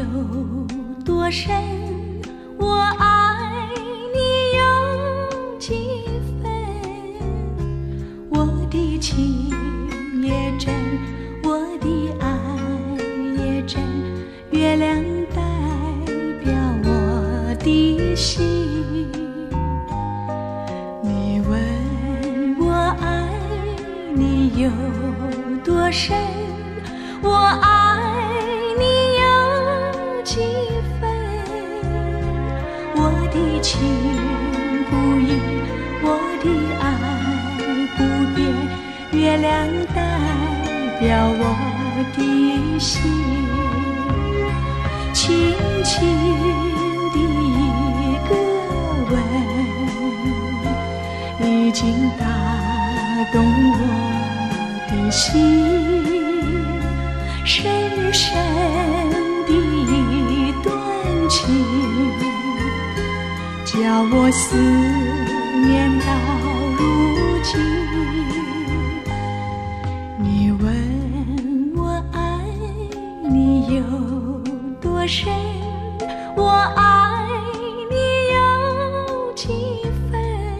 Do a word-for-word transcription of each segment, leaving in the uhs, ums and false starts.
多深，我爱你有几分？我的情也真，我的爱也真，月亮代表我的心。你问我爱你有多深，我爱你有几分？我的情不移，我的爱不变，月亮代表我的心。轻轻的一个吻，已经打动我的心。深深的一段情，叫我思念到如今。你问我爱你有多深，我爱你有几分？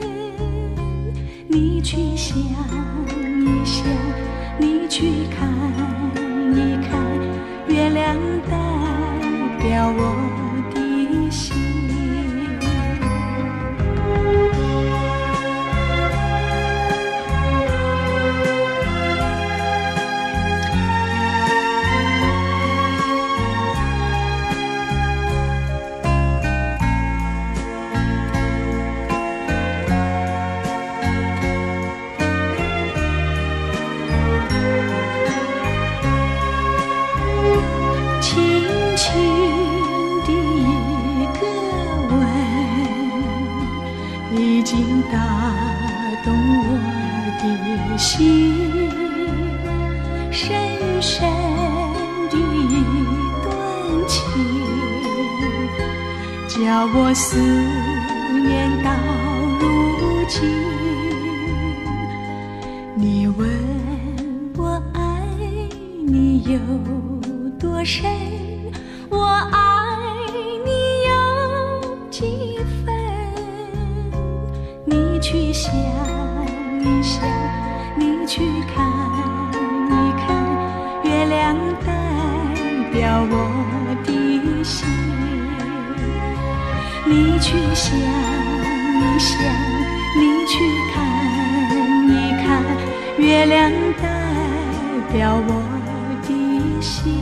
你去想一想，你去看一看，月亮代表我的心。已经打动我的心，深深的一段情，叫我思念到如今。你问我爱你有多深，我爱你有几分？你去想一想，你去看一看，月亮代表我的心。你去想一想，你去看一看，月亮代表我的心。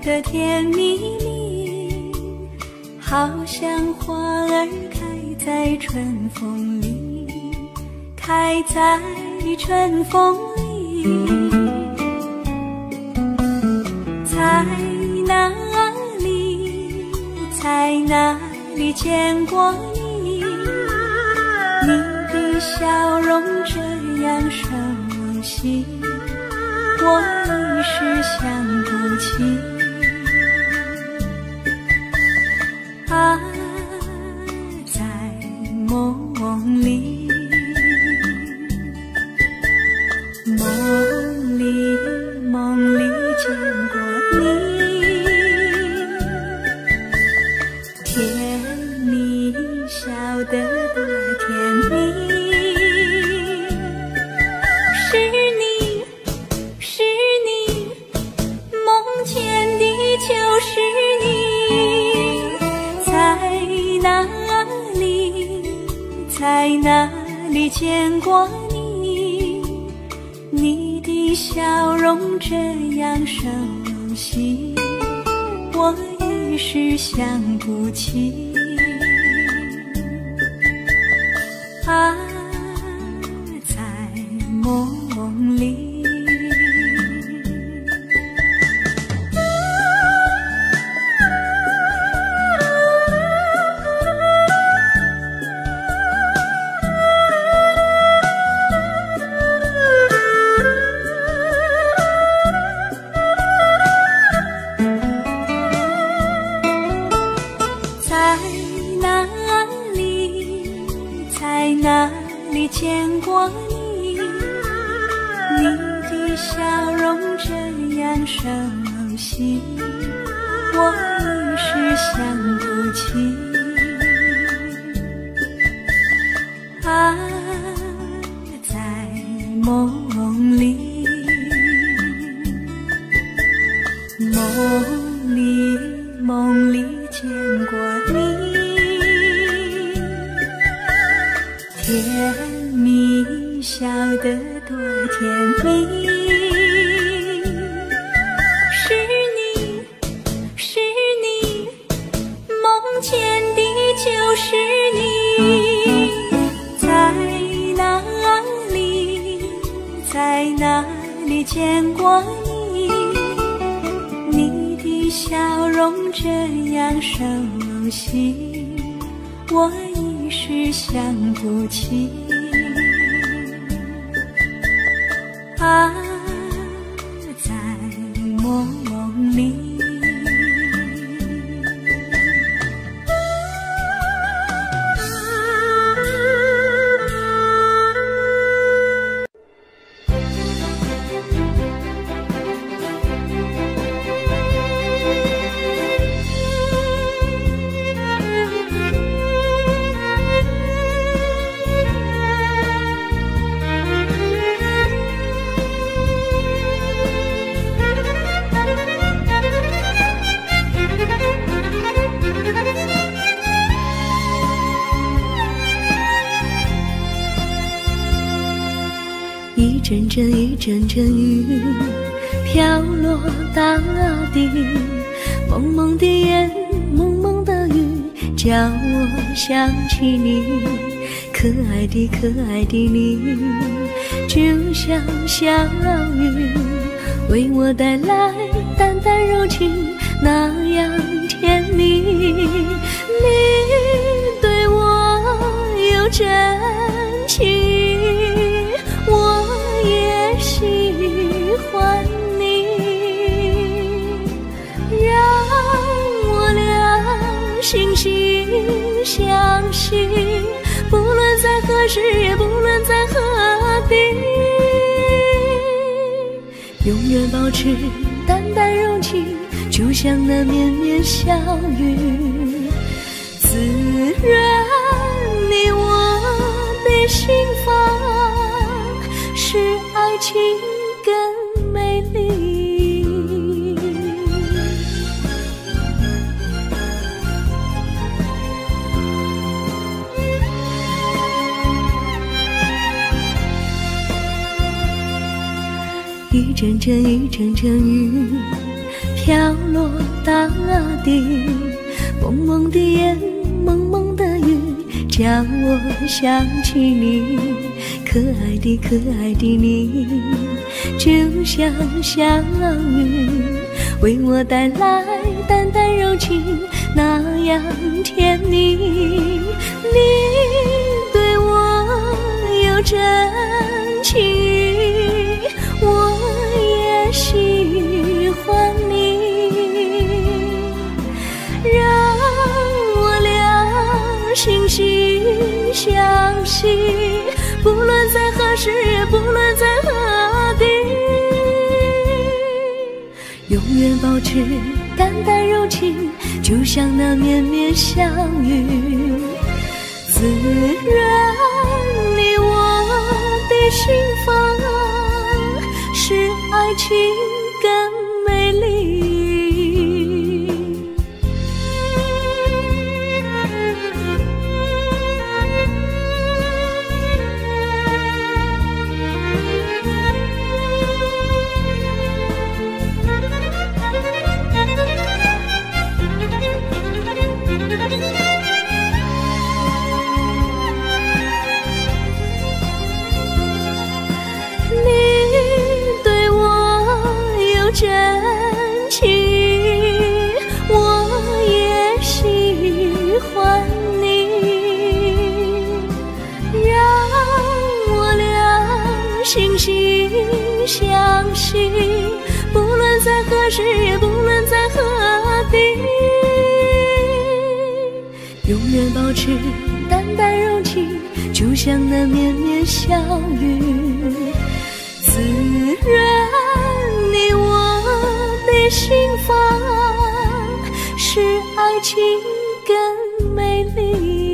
的甜蜜蜜，好像花儿开在春风里，开在春风里。在哪里，在哪里见过你？你的笑容这样熟悉，我一时想不起。啊，在梦里，梦里，梦里见过你，甜蜜笑得多甜蜜。就是你，在哪里，在哪里见过你？你的笑容这样熟悉，我一时想不起。啊，在梦里。哪里见过你？你的笑容这样熟悉，我一时想不起。啊，在梦里，梦里，梦里见过你。甜蜜笑得多甜蜜，是你，是你，梦见的就是你。在哪里，在哪里见过你？你的笑容这样熟悉，我一时想不起。啊，在梦里。 一阵阵一阵阵雨飘落大地，蒙蒙的烟，蒙蒙的雨，叫我想起你，可爱的可爱的你，就像小雨，为我带来淡淡柔情，那样甜蜜。你对我有真情，我也喜欢你，让我俩心心相惜，不论在何时，也不论在何地，永远保持淡淡柔情，就像那绵绵小雨，滋润你我的心房，使爱情更美丽。一阵阵一阵阵雨飘落大地，蒙蒙的烟，蒙蒙的雨，叫我想起你，可爱的可爱的你，就像小雨，为我带来淡淡柔情，那样甜蜜。你对我有真情，我也喜欢你，让我俩惺惺相惜，不论在何时，不论在何地，永远保持淡淡柔情，就像那绵绵小雨，滋润你我的心房，使爱情更美丽。真情，我也喜欢你，让我俩惺惺相惜，不论在何时，也不论在何地，永远保持淡淡柔情，就像那绵绵小雨，滋润你我的心房，使爱情更美丽。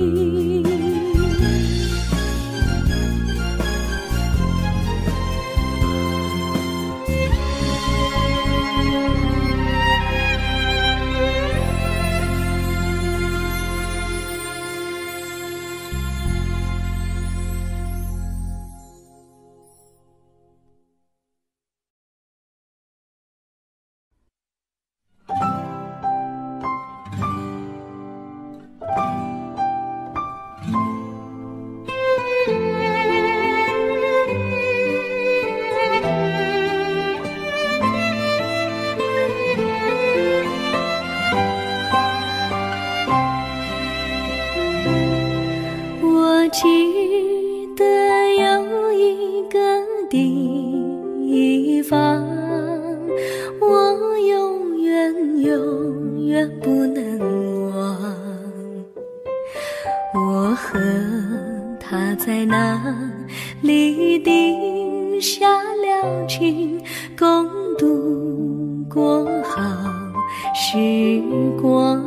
记得有一个地方，我永远永远不能忘。我和他在那里定下了情，共度过好时光。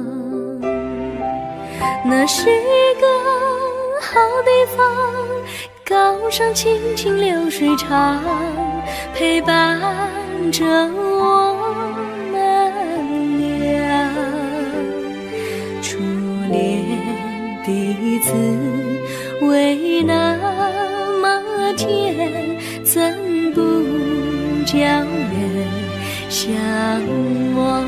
那是个好地方，高山青青流水长，陪伴着我们俩。初恋的滋味那么甜，怎不叫人向往？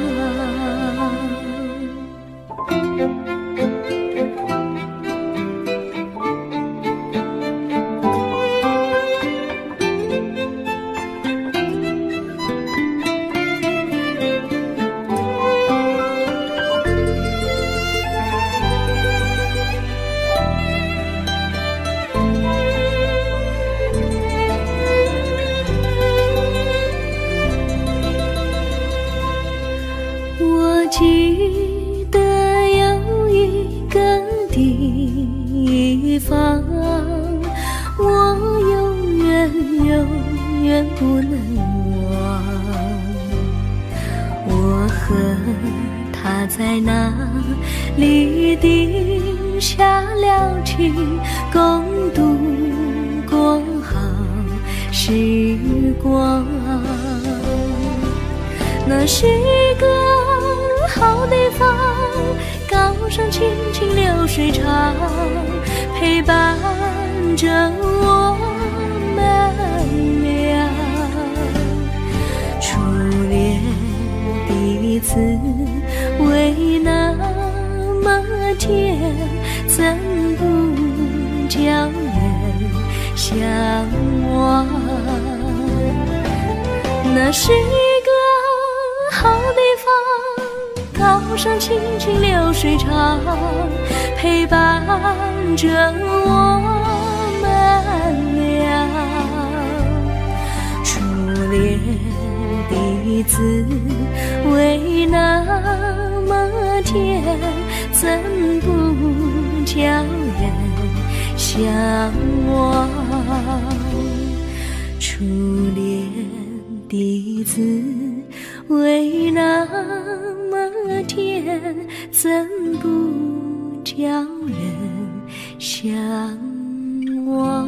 记得有一个地方，我永远永远不能忘。我和他在那里定下了情，共度过好时光。那是个好地方，高山青青流水长，陪伴着我们俩。初恋子为那么甜，怎不叫人向往？那是一个好地方，高山清清流水长，陪伴着我们俩。初恋的滋味那么甜，怎不叫人向往？初恋的滋味那么甜，怎不叫人向往？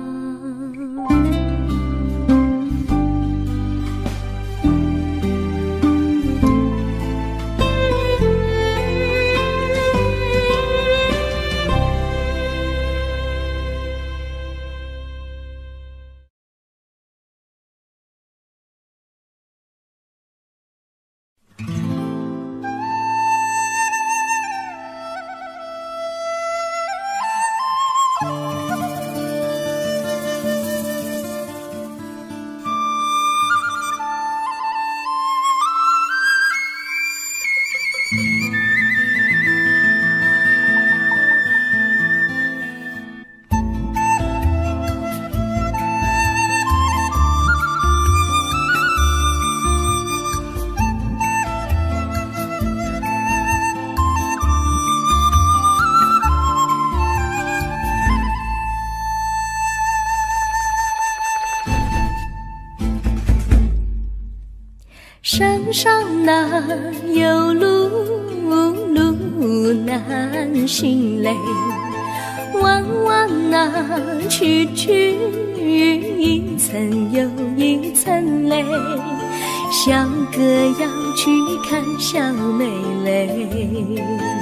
山上哪有路，路难行嘞，弯弯哪曲曲，一层又一层嘞，小哥要去看小妹嘞，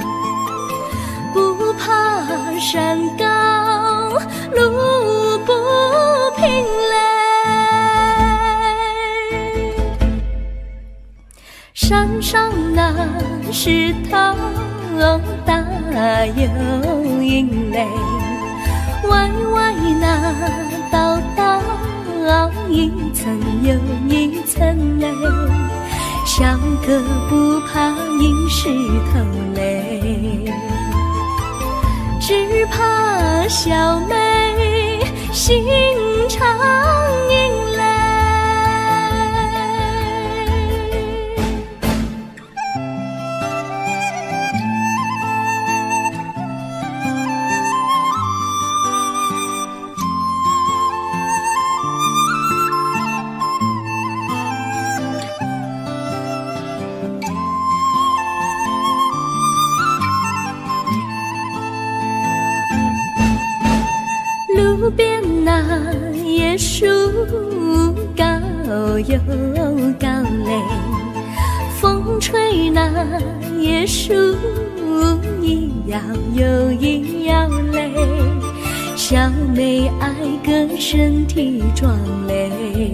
不怕山高路不平嘞，山上那石头大又硬嘞，歪歪那道道一层又一层嘞，小哥不怕硬石头嘞，只怕小妹心肠硬嘞。路边那椰树高又高嘞，风吹那椰树一摇又一摇嘞，小妹爱个身体壮嘞，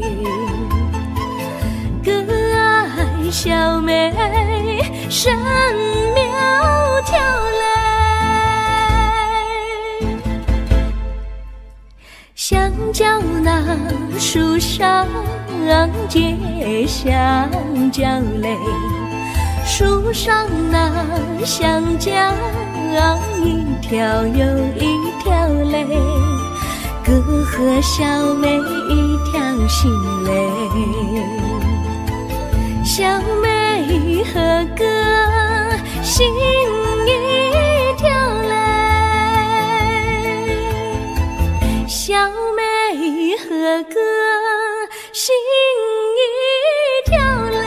哥爱小妹身苗条嘞。香蕉那树上结香蕉嘞，树上那香蕉一条又一条嘞，哥和小妹一条心嘞，小妹和哥心一条嘞，小妹和哥心一条嘞。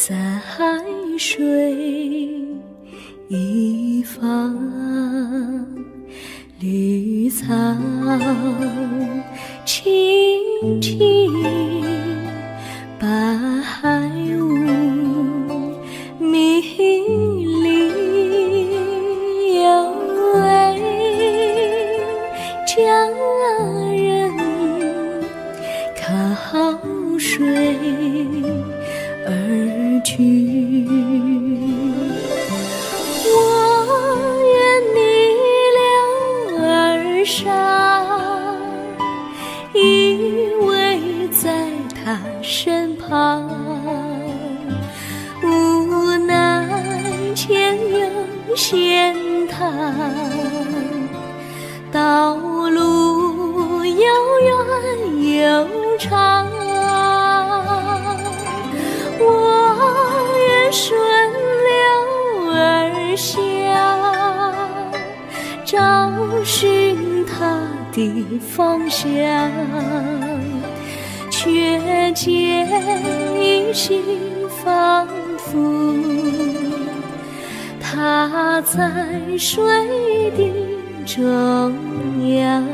在水一方，绿草青青，白雾迷离，有位佳人靠水而居。我愿逆流而上，依偎在他身旁，无奈前有险滩，道路又远又长，我愿顺流而下，找寻他的方向，却见一心仿佛他在水的中央。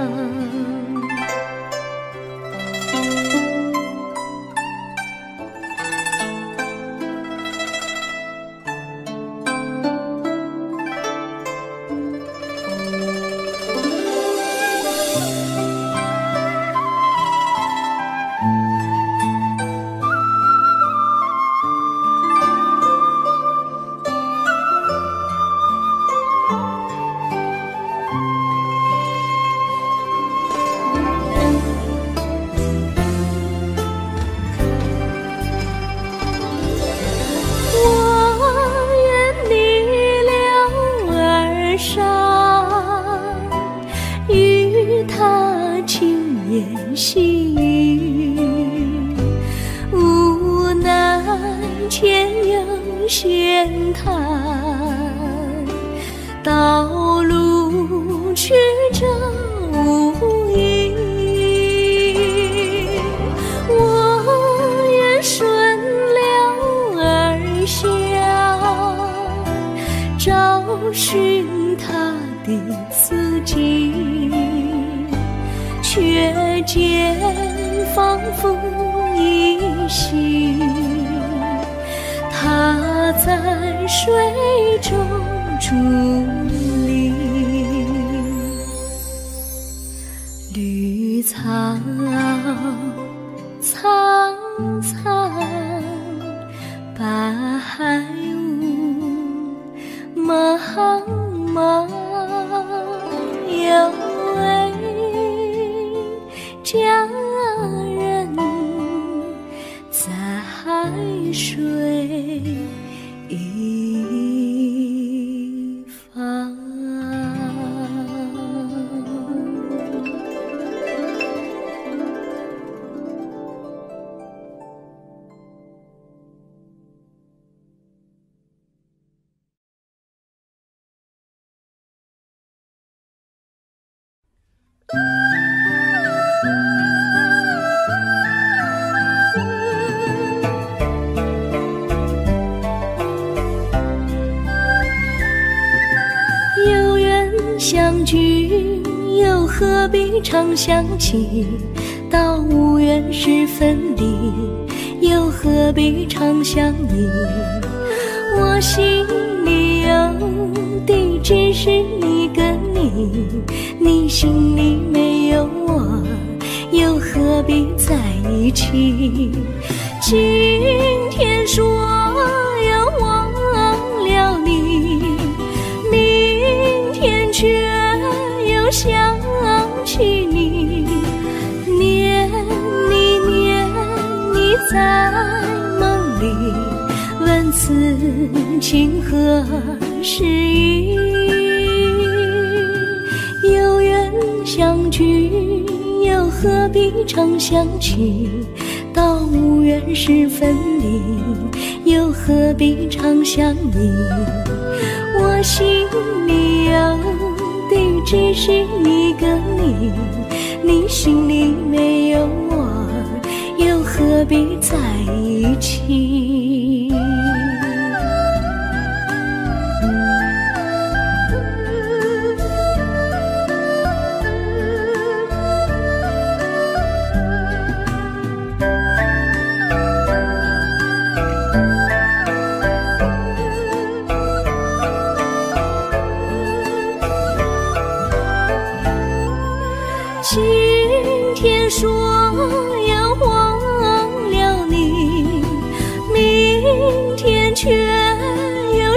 细雨无奈前有险滩，道路曲折无依，我愿顺流而下，找寻他的足迹，却见仿佛依稀，他在水中伫立。绿草苍苍，白雾茫茫，有位佳人在水一方。有缘相聚，又何必常想起？到无缘时分离，又何必常想你？我心里有的只是一个你，你心里没有我，又何必在一起？今天说要忘了你，明天却又想起你，念你念你在梦里，问此情何时已？有缘相聚，又何必常想起？到无缘时分离，又何必常想你？我心里有的只是一个你，你心里没有我，又何必在一起？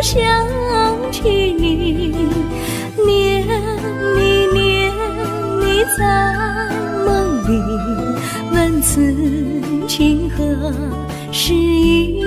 想起你，念你念你在梦里，问此情何时已？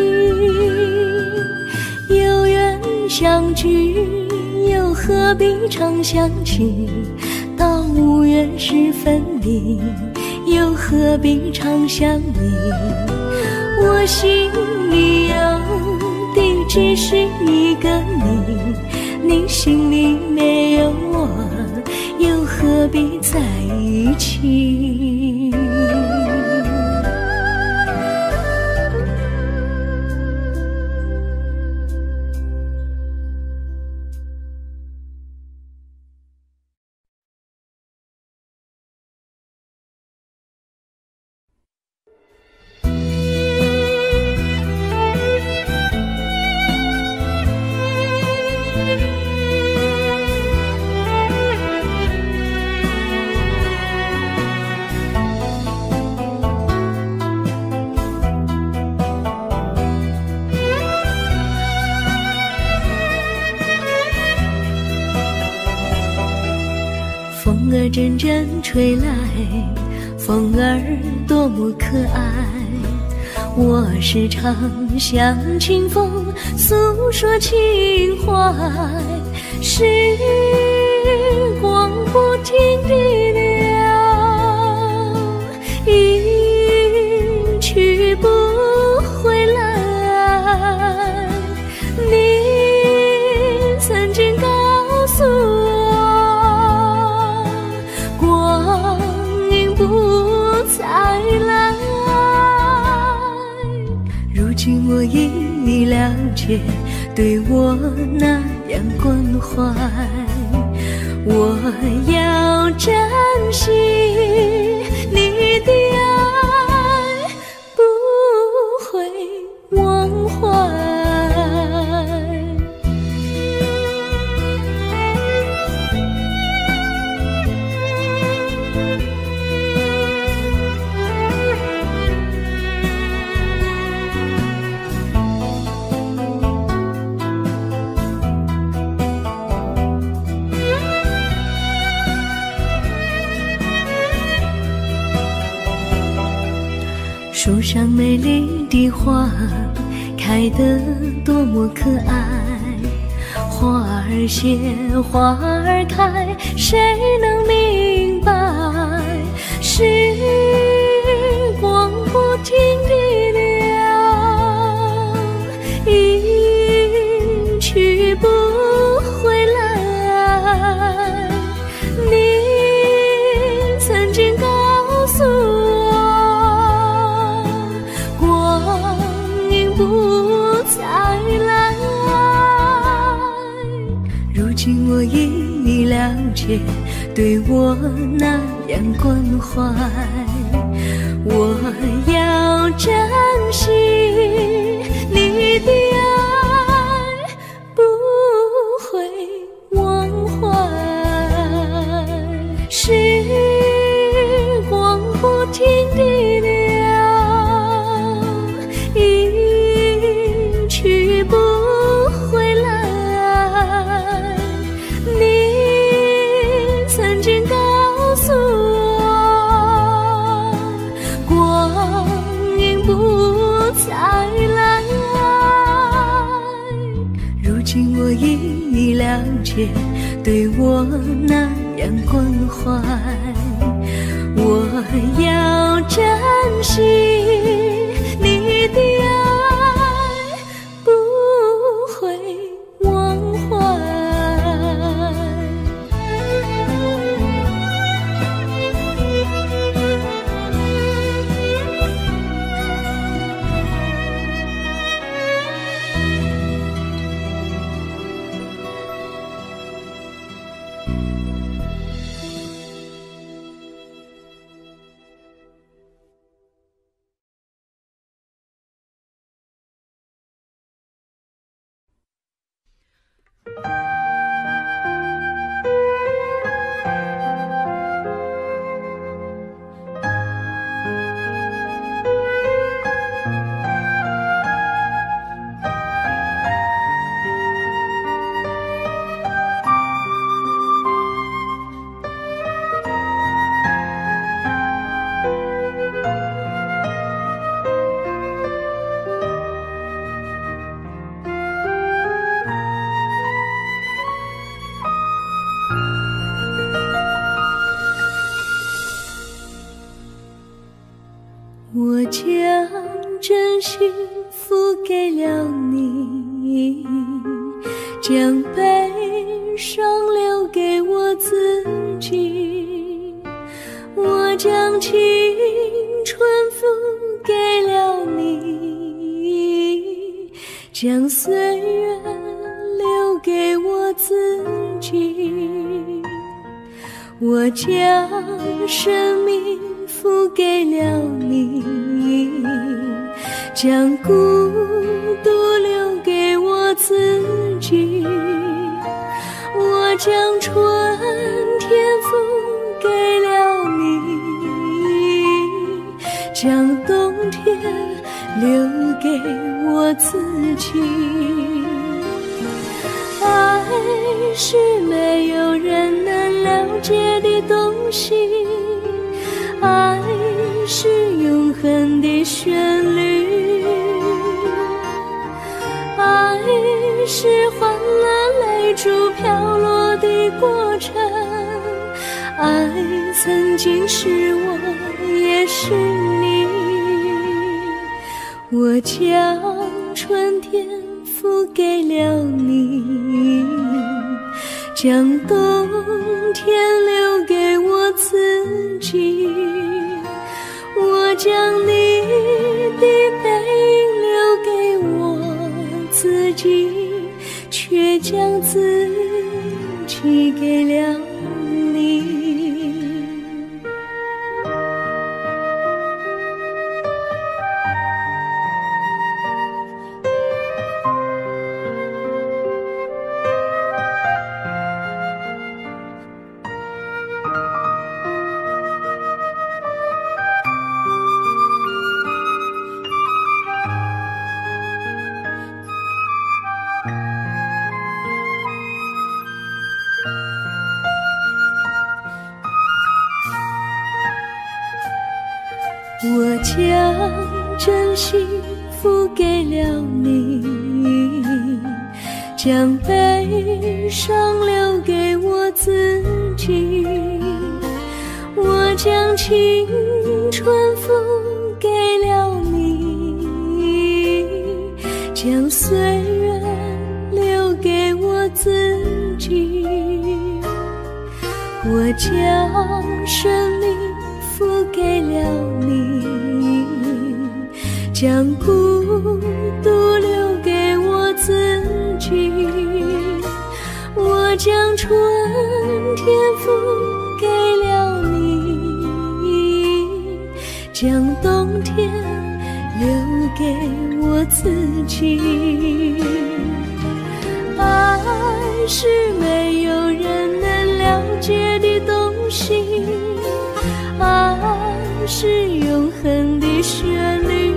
有缘相聚，又何必常想起？到无缘时分离，又何必常想你？我心里有的只是一个你，你心里没有我，又何必在一起？风儿阵阵吹来，风儿多么可爱。我时常向清风诉说情怀，时光不停地流，一去不回来。你曾经告诉我，光阴不再来。如今我已了解，对我那样关怀，我要珍惜你的爱，不会忘怀。树上美丽的花开得多么可爱，花儿谢，花儿开，谁能明白？时光不停地流，一去不回来。你曾经告诉我，不再来。如今我已了解，对我那样关怀，我要珍惜你的爱，不会忘怀。时光不停地流，去不回来。你曾经告诉我，光阴不再来。如今我已了解，对我那样关怀，我要珍惜你的爱，不会忘怀。 幸付给了你，将悲伤留给我自己。我将青春付给了你，将岁月留给我自己。我将生命付给了你，将孤独留给我自己。我将春天付给了你，将冬天留给我自己。爱是没有人能了解的东西，爱是永恒的旋律，爱是换了泪珠飘落的过程，爱曾经是我也是你。我将春天付给了你，将冬天留给我自己。我将你的背影留给我自己，却将自己给了你。我将真心付给了你，将悲伤留给我自己。我将青春付给了你，将岁月留给我自己。我将生命付给了你，将孤独留给我自己。我将春天付给了你，将冬天留给我自己。爱是没有人能了解的东西，爱是永恒的旋律，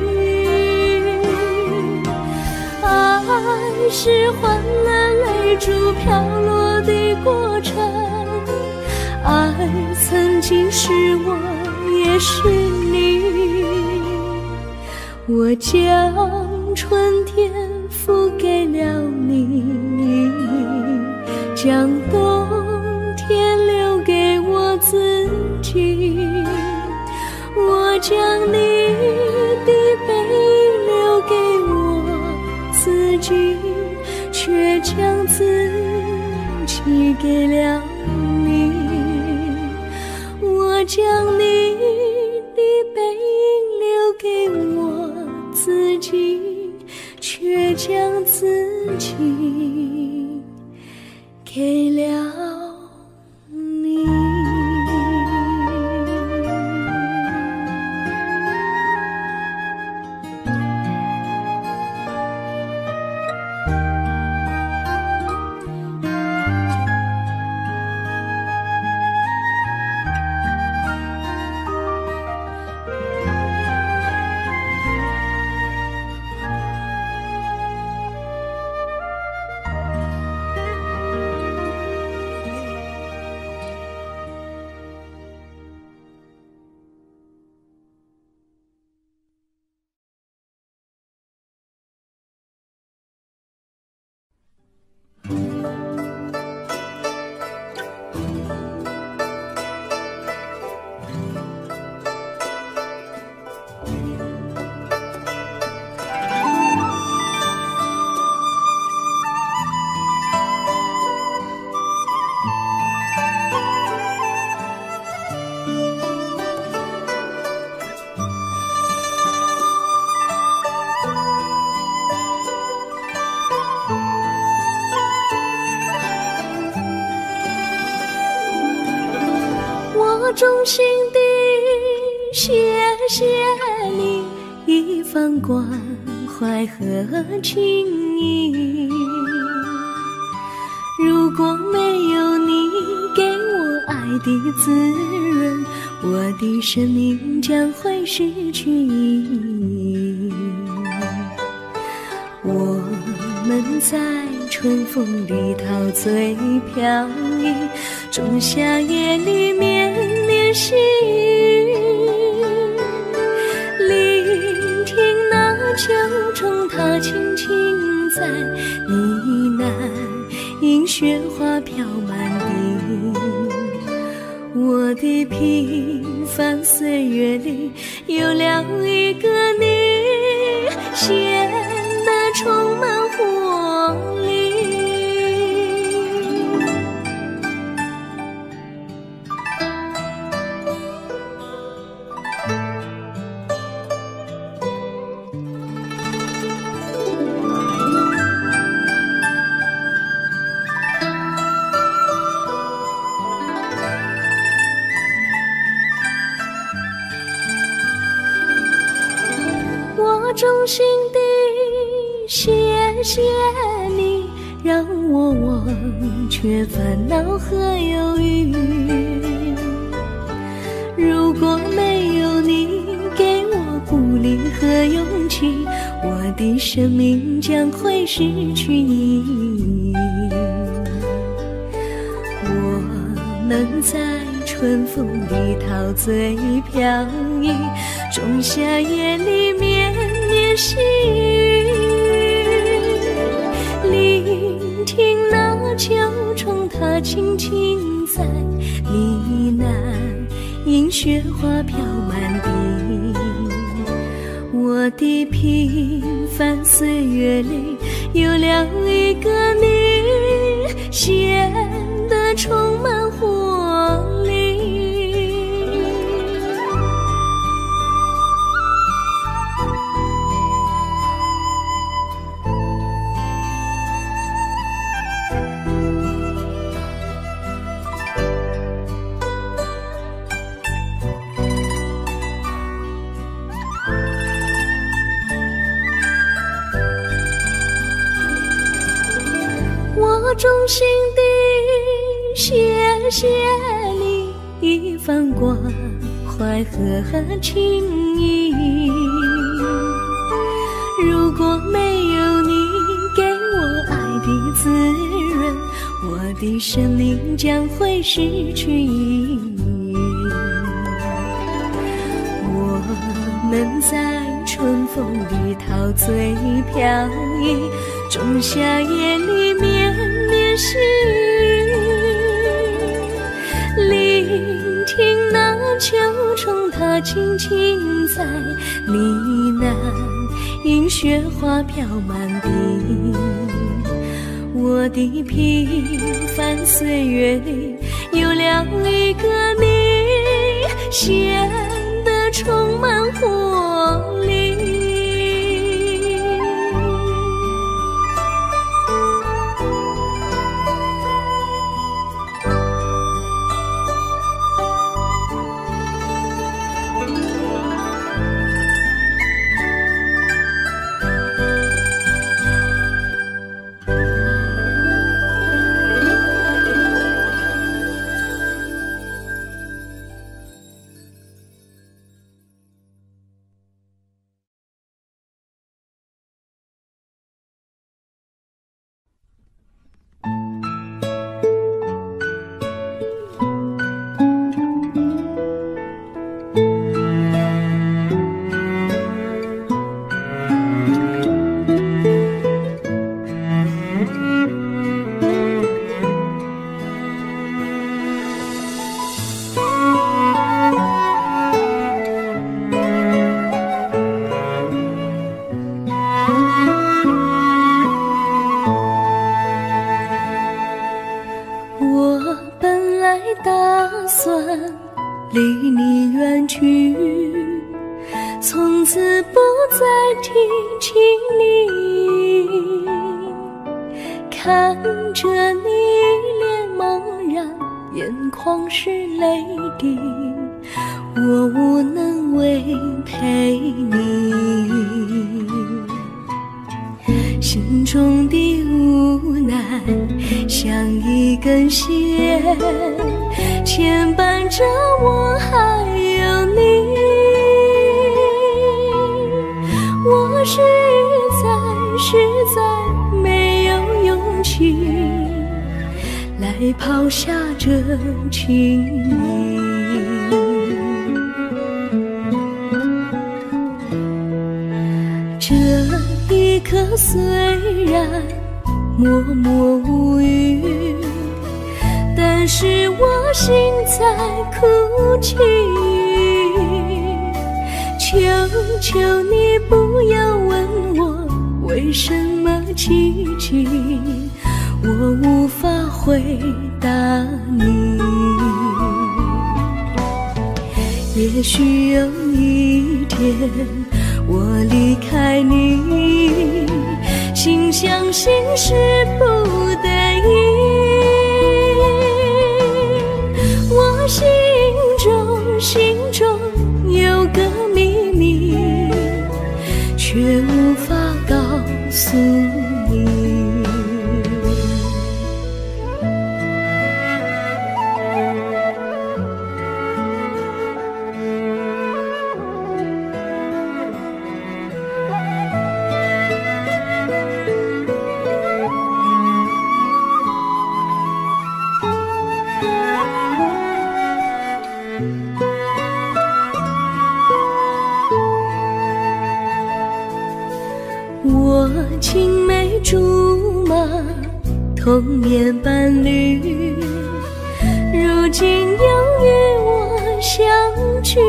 爱是换了泪珠飘落的过程，爱曾经是我也是你。我将春天付给了你，将冬天留给我自己。我将你的背影留给我自己，却将自己给了你。我将你的背影留给我自己，却将自己给了你。 衷心地谢谢你一番关怀和情谊。如果没有你给我爱的滋润，我的生命将会失去意义。我们在春风里陶醉飘逸，仲夏夜里绵绵细雨，聆听那秋虫它轻轻在呢喃，因雪花飘满地。我的平凡岁月里有了一个你，显得充满活力。我衷心地谢谢你，让我忘却烦恼和忧郁。如果没有你给我鼓励和勇气，我的生命将会失去意义。我能在春风里陶醉飘逸，仲夏夜里绵绵细雨，聆听那秋虫它轻轻在呢喃，因雪花飘满地。我的平凡岁月里有了一个你，显得充满活力。我衷心地谢谢你一番关怀和情谊。如果没有你给我爱的滋润，我的生命将会失去意义。我们在春风里陶醉飘逸，仲夏夜里绵绵细雨，聆听那秋虫它轻轻在呢喃，因雪花飘满地。我的平凡岁月里有了一个你，显得充满活力。离你远去，从此不再提起你。看着你脸茫然，眼眶往事泪滴，我无能为陪你。心中的无奈像一根线，牵绊着我还有你。我实在实在没有勇气来抛下这情谊。这一刻虽然默默无语，但是我心在哭泣。求求你不要问我为什么奇迹，我无法回答你。也许有一天我离开你，心相信是不得已。我心中心中有个秘密，却无法告诉你。我青梅竹马，童年伴侣，如今又与我相聚。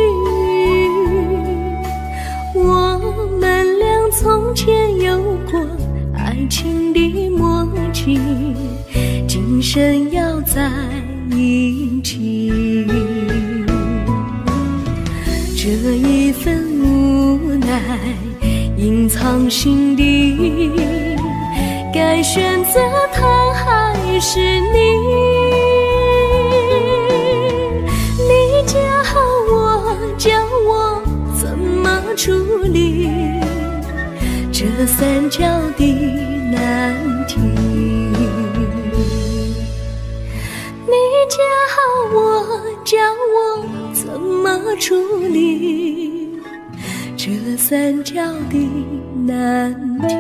我们俩从前有过爱情的默契，今生要在一起。这一份无奈隐藏心底，该选择他还是你？你教我教我怎么处理这三角的难题。你教我教我怎么处理这三角的难题。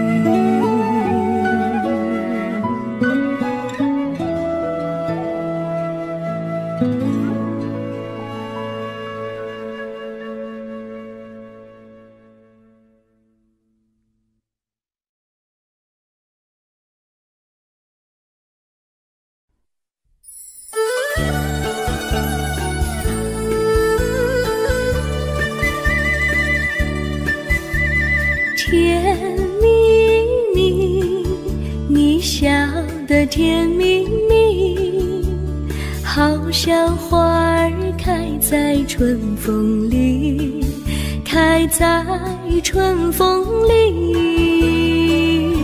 甜蜜蜜，你笑得甜蜜蜜，好像花儿开在春风里，开在春风里。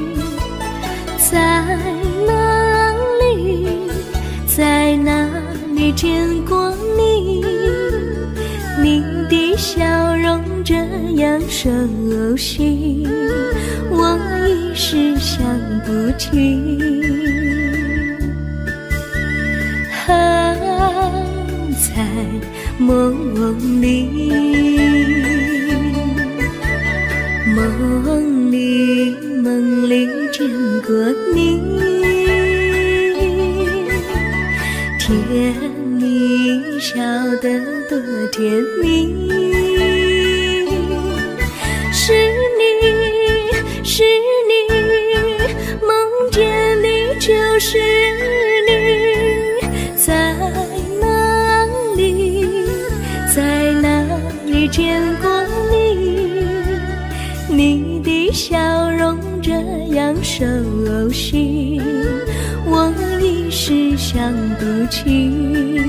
在哪里，在哪里见过你？你的笑容这样熟悉，我一时想不起。还在梦里，梦里梦里见过你，甜蜜笑得多甜蜜。是你是你，梦见你就是你。在哪里，在哪里见过你？你的笑容这样熟悉，我一时想不起。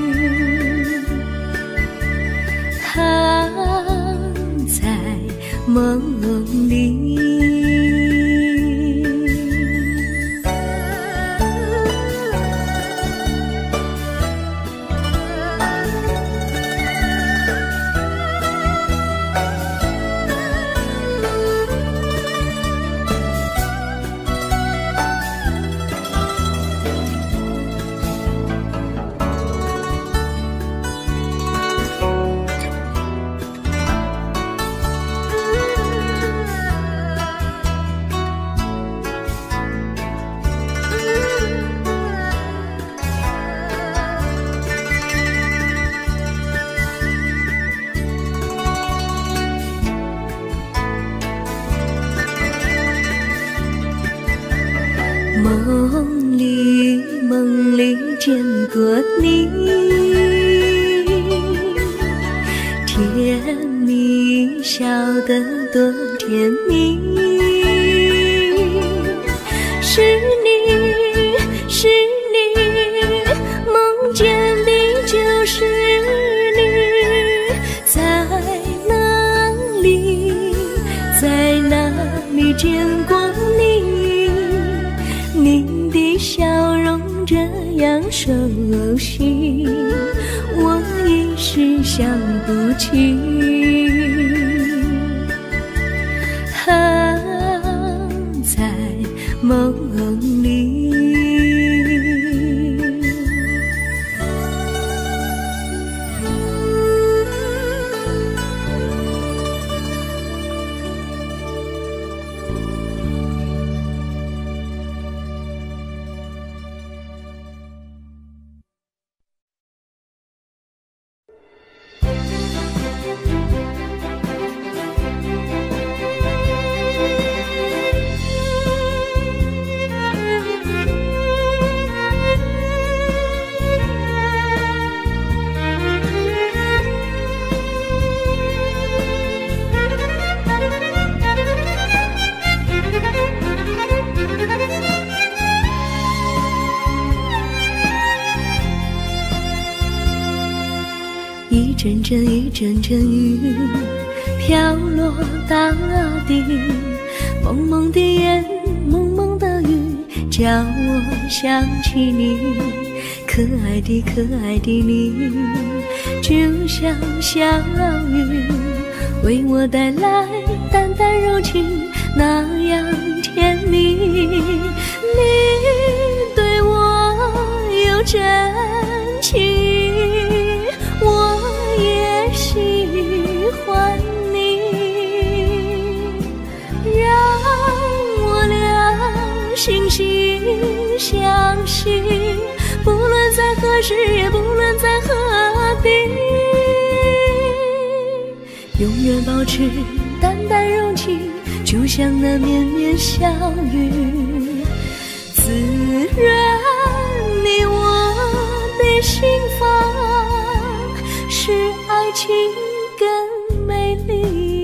还在梦里。 梦里梦里见过你，甜蜜笑得多甜蜜，是你是你，梦见的就是你，在哪里在哪里见过你，你的笑容这样熟悉，我一时想不起。还在梦里。一阵阵一阵阵雨飘落大地，蒙蒙的烟，蒙蒙的雨，叫我想起你，可爱的可爱的你，就像小雨，为我带来淡淡柔情，那样甜蜜。你对我有真情，我也喜欢你，让我俩惺惺相惜，不论在何时，也不论在何地，永远保持淡淡柔情，就像那绵绵小雨，滋润你我的心房，使爱情更美丽。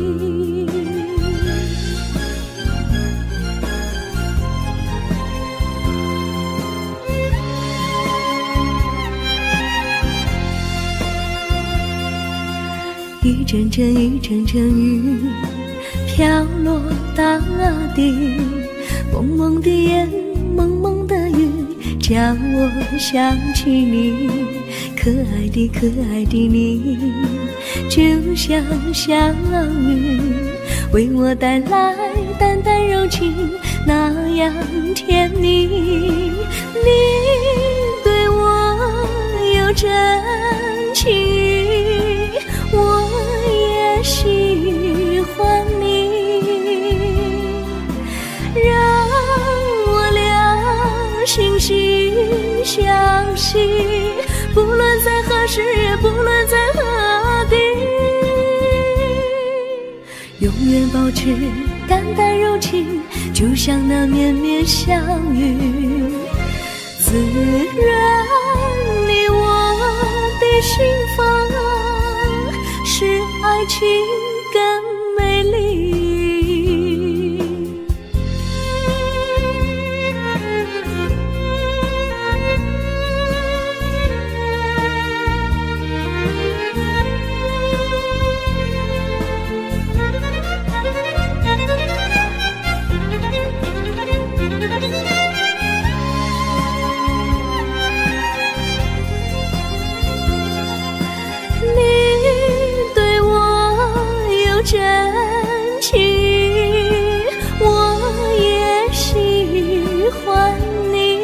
一阵阵一阵阵雨飘落大地，蒙蒙的烟，蒙蒙的雨，叫我想起你，可爱的可爱的你，就像小雨，为我带来淡淡柔情，那样甜蜜。你对我有真情，我也喜欢你，让我俩惺惺相惜，不论在何时，也不论在何地，永远保持淡淡柔情，就像那绵绵小雨，滋润你我的心房，使爱情更美丽。真情，我也喜欢你，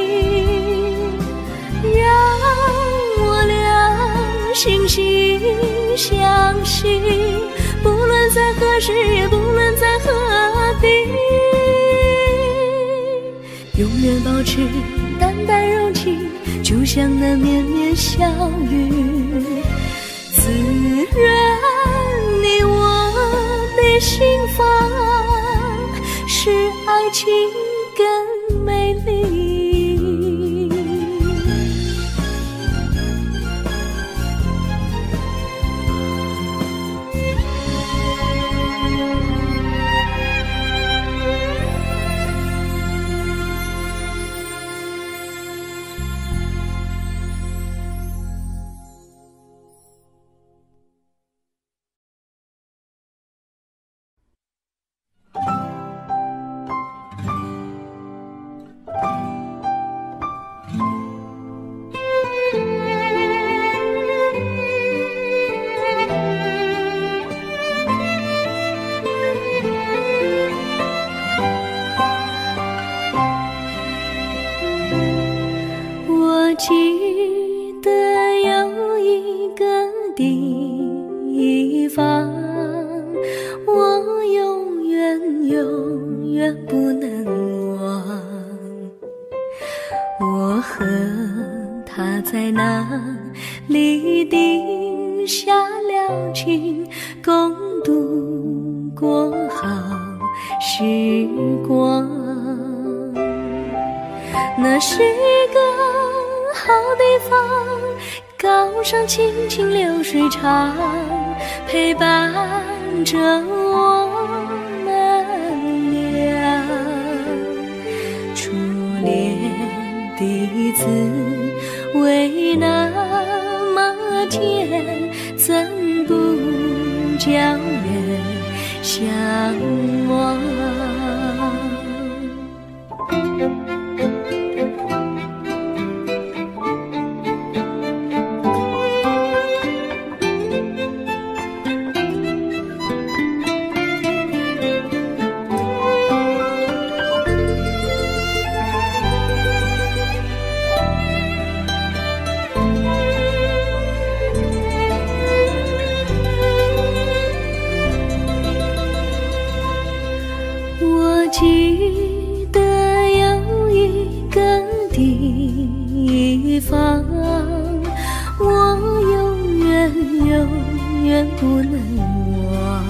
让我俩惺惺相惜，不论在何时，也不论在何地，永远保持淡淡柔情，就像那绵绵小雨，滋润你我的心房，使爱情更美丽。记得有一个地方，我永远永远不能忘。我和他在那里定下了情，共度过好时光。那是个好地方，高山青青流水长，陪伴着我们俩。初恋第一次为那么甜，怎不叫人向往？记得有一个地方，我永远永远不能忘。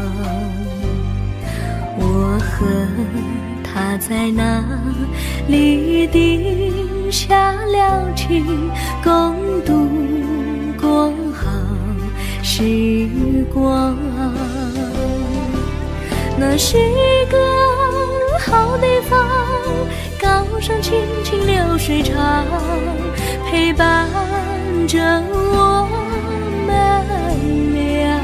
我和他在那里定下了情，共度过好时光。那是个好地方，高山青青流水长，陪伴着我们俩。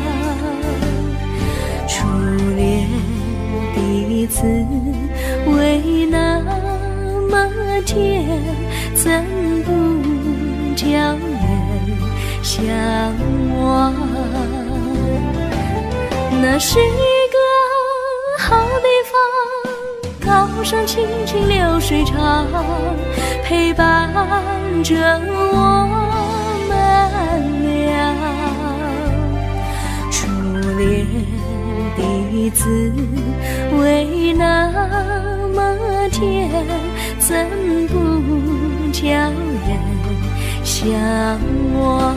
初恋第一次为那么甜，怎不叫人向往？那是个好地方，高山青青流水长，陪伴着我们俩。初恋第一次为那么甜，怎不叫人向往？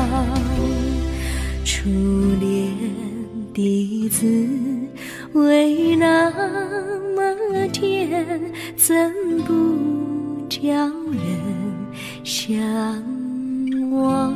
初恋第一次为那么甜，怎不叫人向往？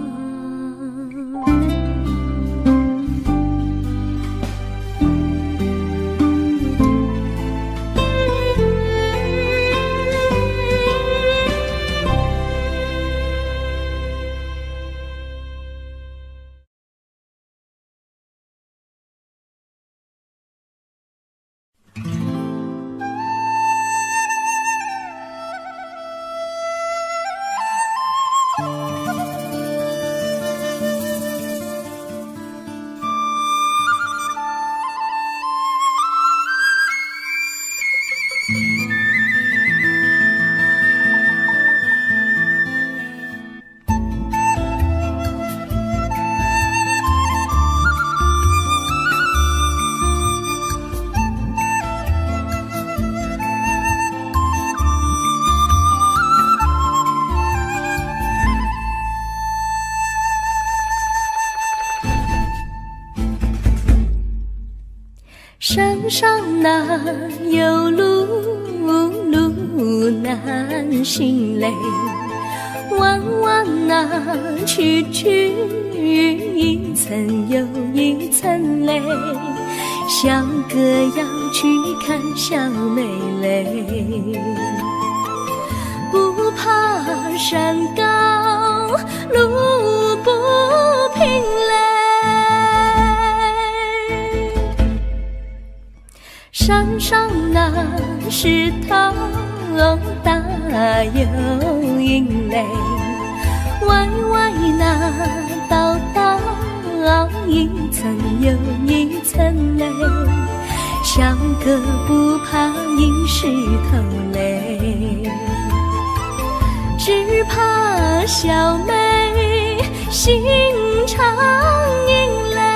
山上哪有路，路哪满心泪。弯弯啊，曲曲，一层又一层泪。小哥要去看小妹妹，不怕山高路不平嘞。山上那石头大又阴雷，歪歪那道道一层又一层泪。小哥不怕硬石头嘞，只怕小妹心肠硬嘞。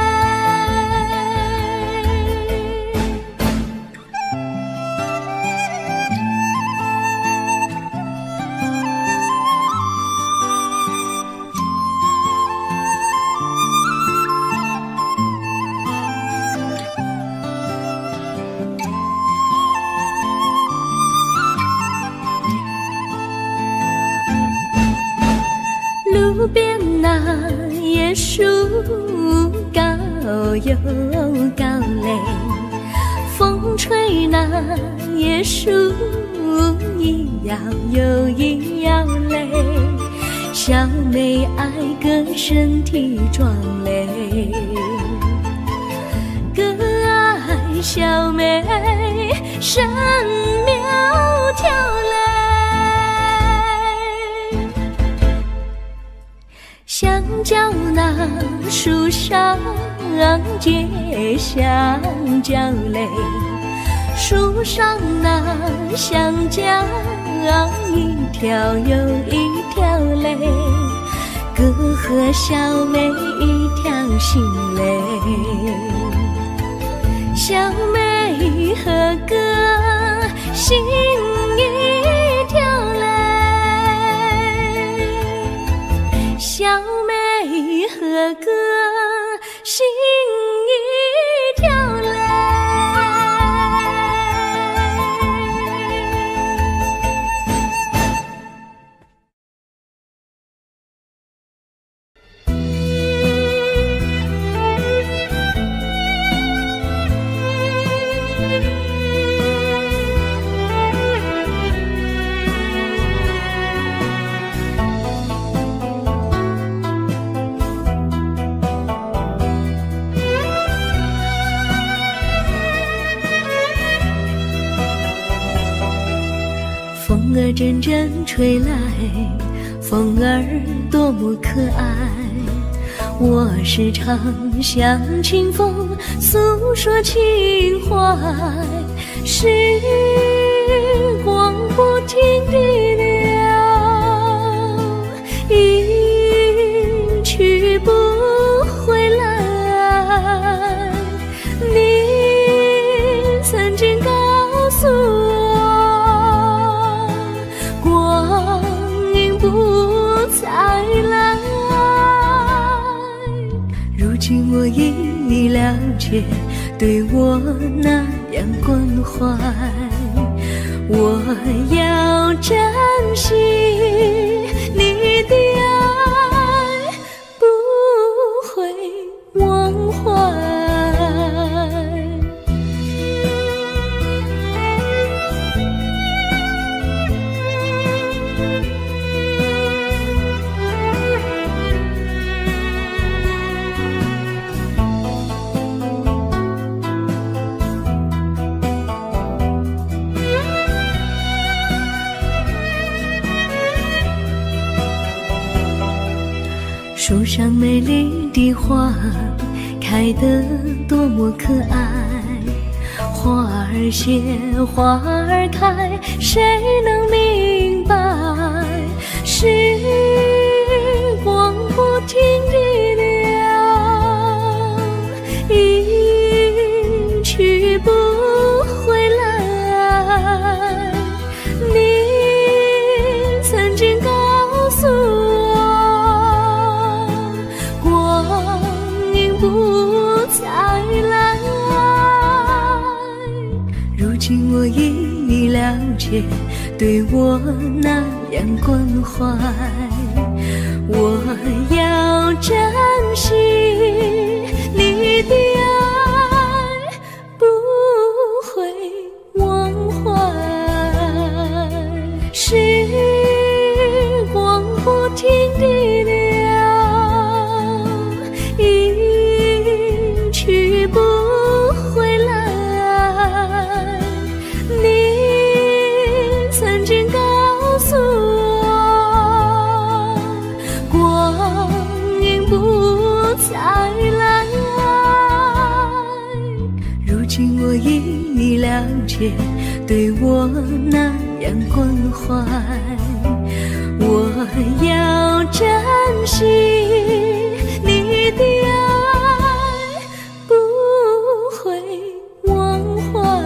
路边那椰树高又高嘞，风吹那椰树一摇又一摇嘞。小妹爱个身体壮嘞，哥爱小妹身苗条嘞。香蕉那树上结香蕉嘞，树上那香蕉一条又一条嘞，哥和小妹一条心嘞，小妹和哥心一条嘞。小妹和哥心一条嘞。风儿阵阵吹来，风儿多么可爱。我时常向清风诉说情怀，时光不停地流，一去不回来。你曾经告诉我，再来，如今我已了解，对我那样关怀，我要珍惜你的爱，不会忘怀。树上美丽的花开得多么可爱，花儿谢，花儿开，谁能明白？时光不停地流，一去不回来。你曾经告诉我，不再来，如今我已已了解，对我那样关怀。我要珍惜你的爱，不会忘怀。时光不停地流，一去不回来。你曾经告诉我，光阴不再来。如今我已了解，对我那样关怀。我要珍惜你的爱，不会忘怀。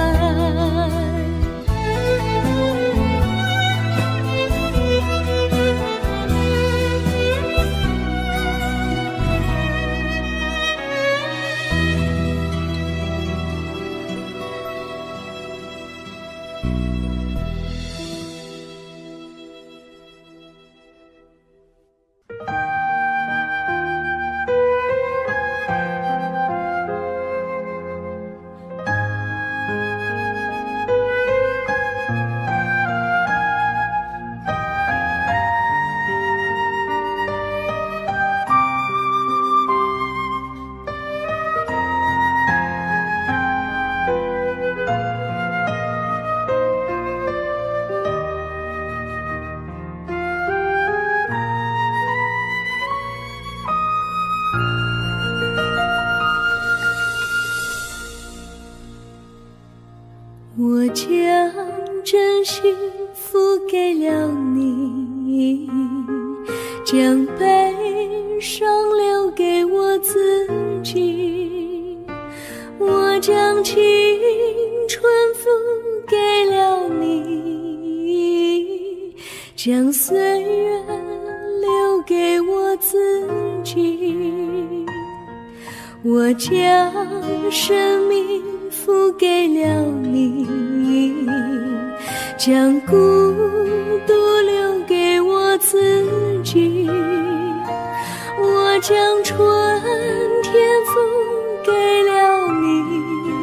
我将真心付给了你，将悲伤留给我自己。我将青春付给了你，将岁月留给我自己。我将生命付给了你，将孤独留给我自己。我将春天付给了你，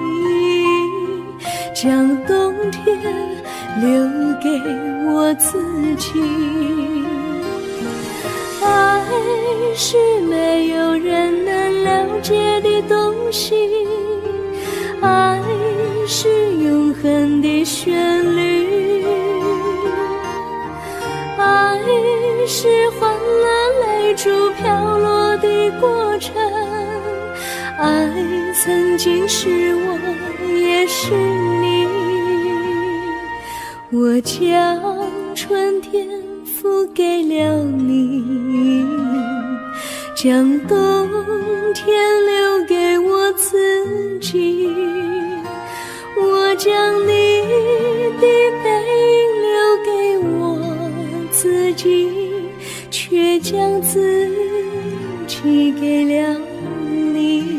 将冬天留给我自己。爱是没有人能了解的东西，爱是永恒的旋律，爱是换了泪珠飘落的过程，爱曾经是我也是你。我将春天付给了你，将冬天留给我自己。我将你的背影留给我自己，却将自己给了你。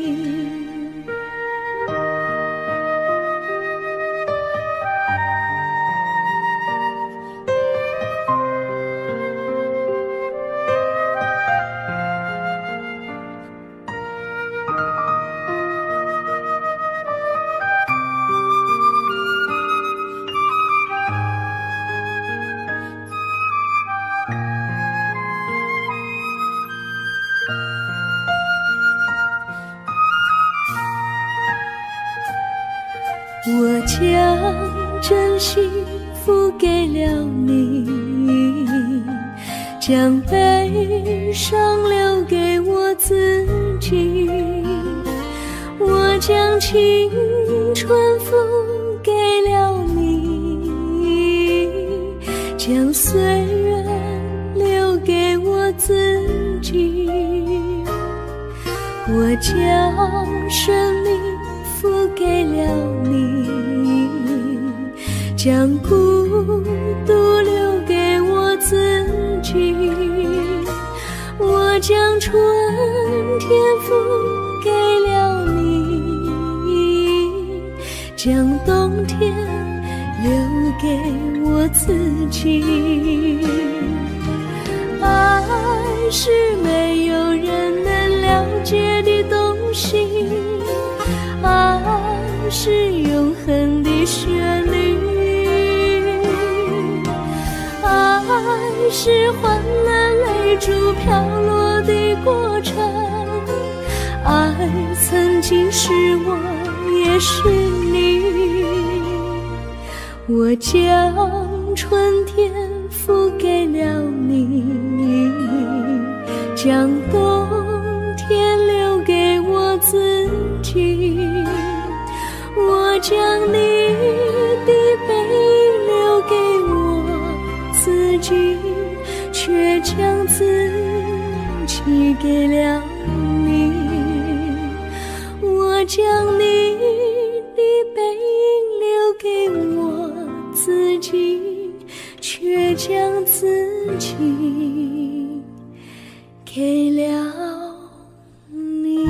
我将真心付给了你，将悲伤留给我自己。我将青春付给了你，将岁月留给我自己。我将生命付给了你，将孤独留给我自己。我将春天付给了你， 将冬天留给我自己。爱是没有人能了解的东西，爱是永恒的旋律，爱是换了泪珠飘落的过程，爱曾经是我也是你。我将春天付给了你，将冬天留给我自己。我将你的背影留给我自己，却将自己给了你。我将你的背影留给我自己，却将自己给了你。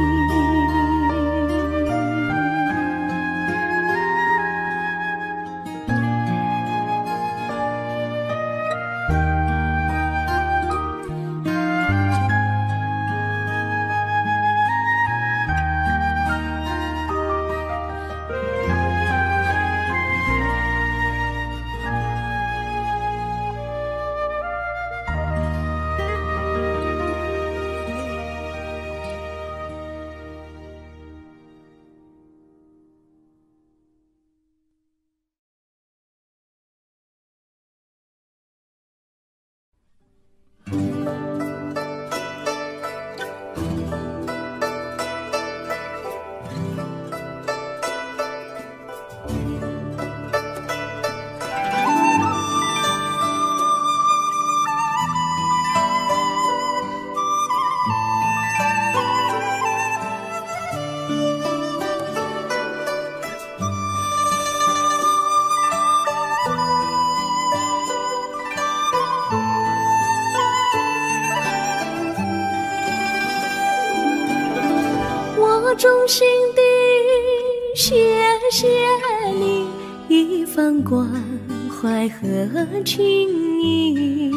我衷心地谢谢你一番关怀和情谊，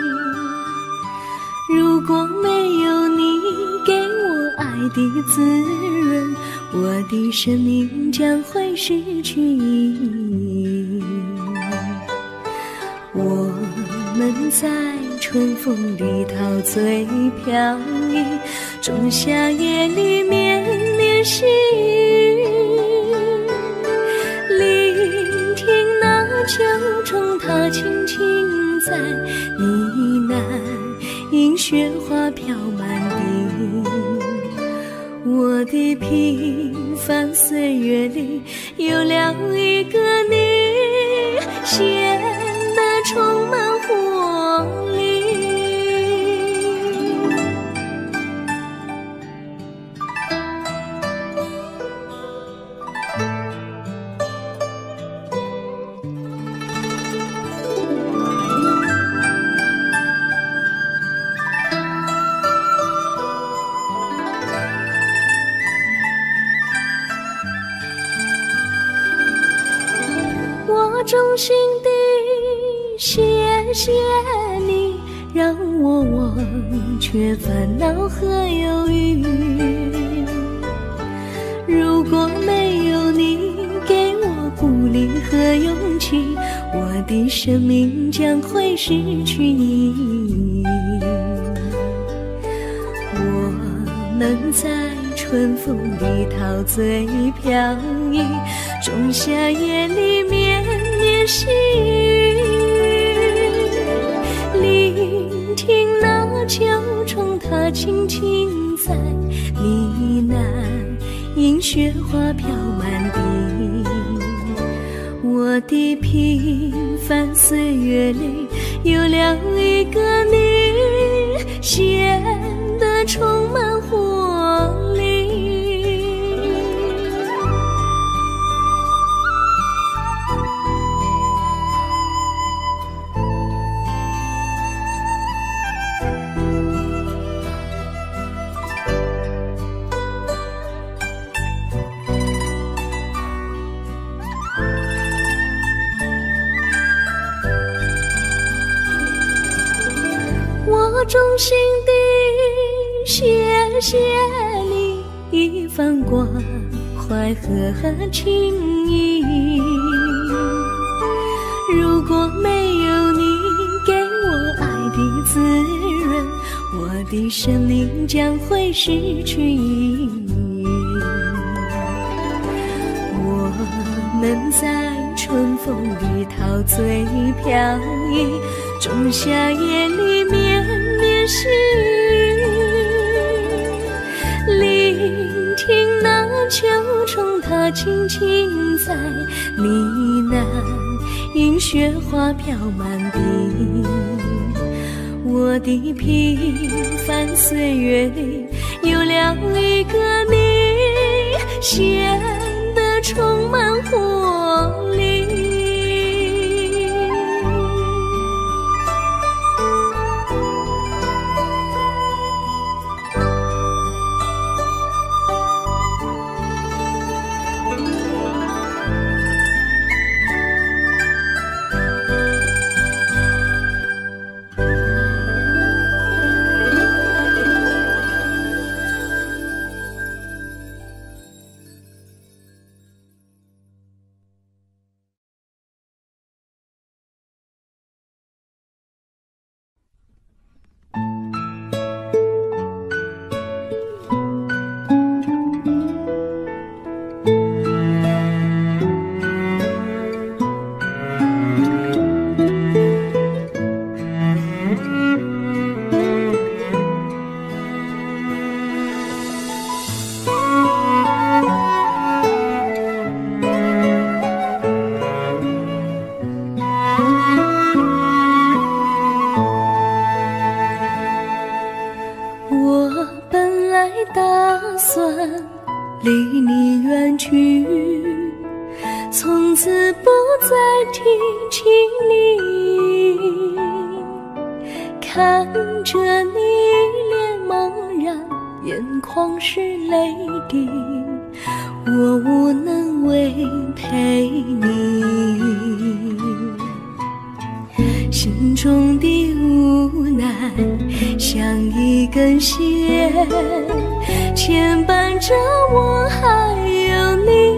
如果没有你给我爱的滋润，我的生命将会失去意义。我们在春风里陶醉飘逸，仲夏夜里绵绵细雨，聆听那秋虫它轻轻在呢喃，因雪花飘满地。我的平凡岁月里有了一个你，显得充满活力。我衷心地谢谢你，让我忘却烦恼和忧郁。如果没有你给我鼓励和勇气，我的生命将会失去意义。我们在春风里陶醉飘逸，仲夏夜里绵绵细雨，聆听那秋虫它轻轻在呢喃，因雪花飘满地。我的平凡岁月里有了一个你，显得充满活力。 衷心地谢谢你一番关怀和情谊。如果没有你给我爱的滋润，我的生命将会失去意义。我们在春风里陶醉飘逸，仲夏夜里绵绵细雨，聆听那秋虫它轻轻在呢喃，迎雪花飘满地。我的平凡岁月里有了一个你，显得充满活力。离你远去，从此不再提起你。看着你脸茫然，眼眶是泪滴，我无能为陪你。心中的无奈像一根线，牵绊着我还有你。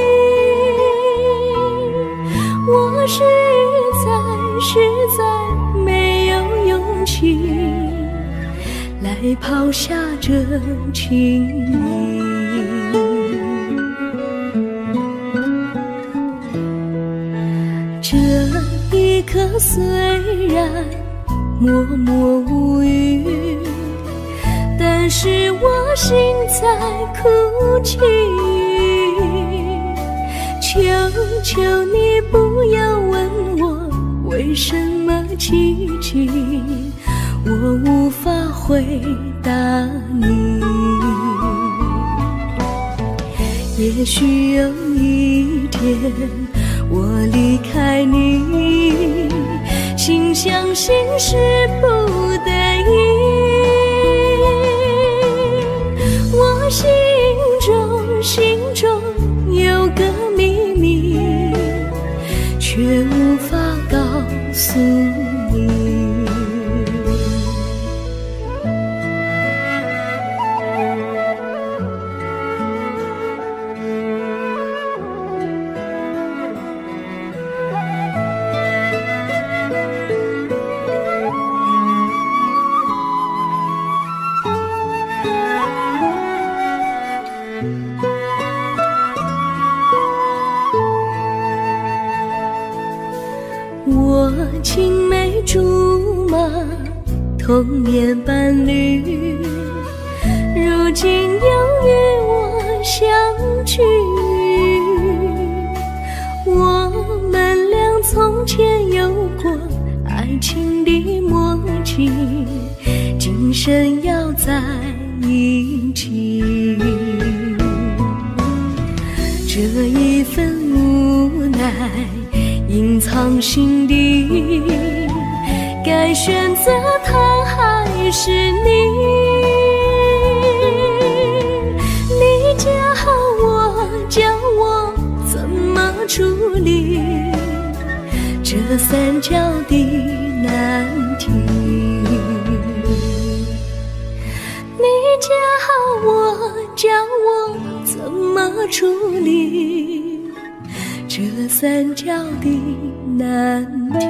我实在实在没有勇气来抛下这情谊。这一刻虽然默默无语，但是我心在哭泣。求求你不要问我为什么奇迹，我无法回答你。也许有一天我离开你，心相信是不得已。我心中心中有个秘密，却无法告诉你。我青梅竹马，童年伴侣，如今又与我相聚。我们俩从前有过爱情的默契，今生要在一起。这一份无奈隐藏心底，该选择他还是你？你教我，教我怎么处理这三角的难题。 叫我怎么处理这三角的难题？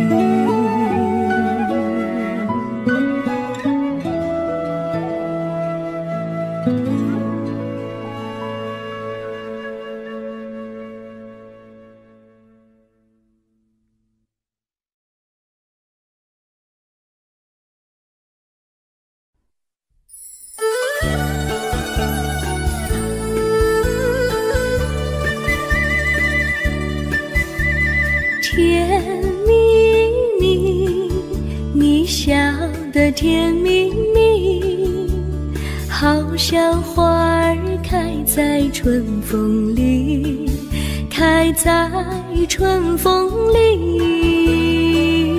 甜蜜蜜，你笑得甜蜜蜜，好像花儿开在春风里，开在春风里。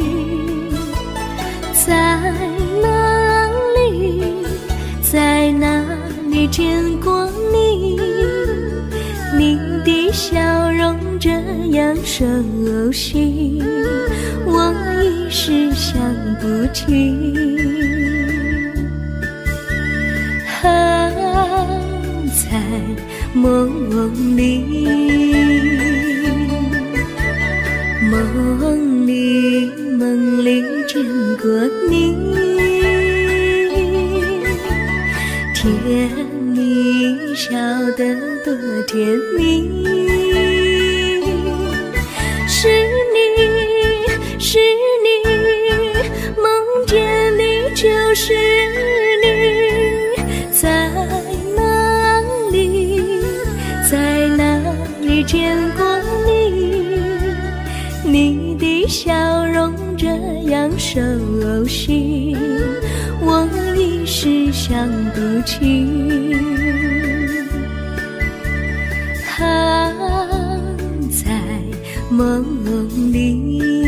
在哪里，在哪里见过你？你的笑容这样熟悉，我一时想不起。还在梦里，梦里梦里见过你，甜蜜笑得多甜蜜。是你，是你，梦见你就是你。在哪里，在哪里见过你？你的笑容这样熟悉，我一时想不起。还在梦里。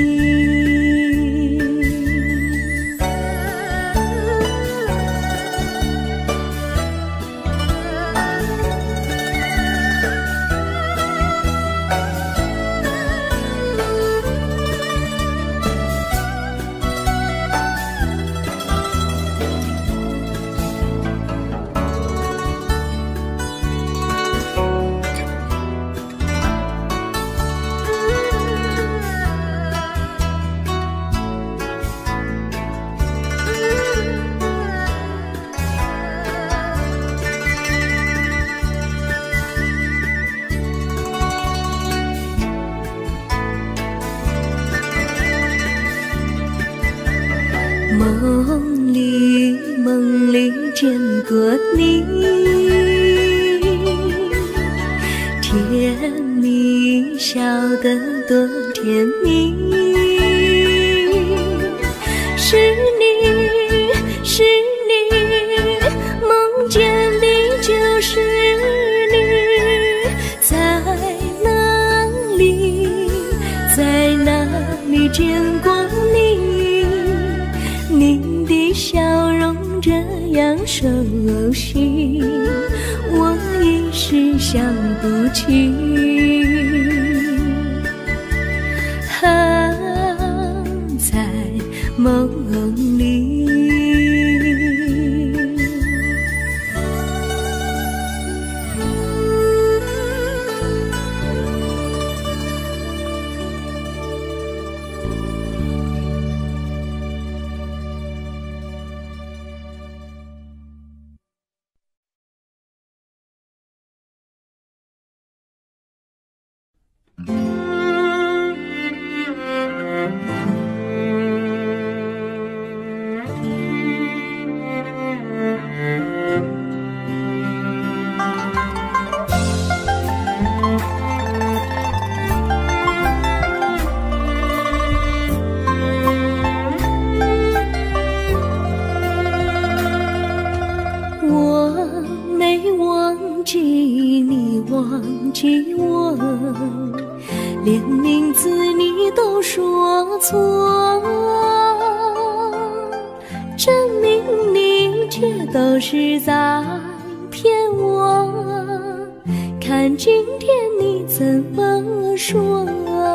梦里梦里见过你，甜蜜笑得多甜蜜。是你，是你，梦见你就是你。在哪里，在哪里见过你？你的笑容这样熟悉，我一时想不起。还在梦里。忘记我，连名字你都说错，证明你一切都是在骗我。看今天你怎么说？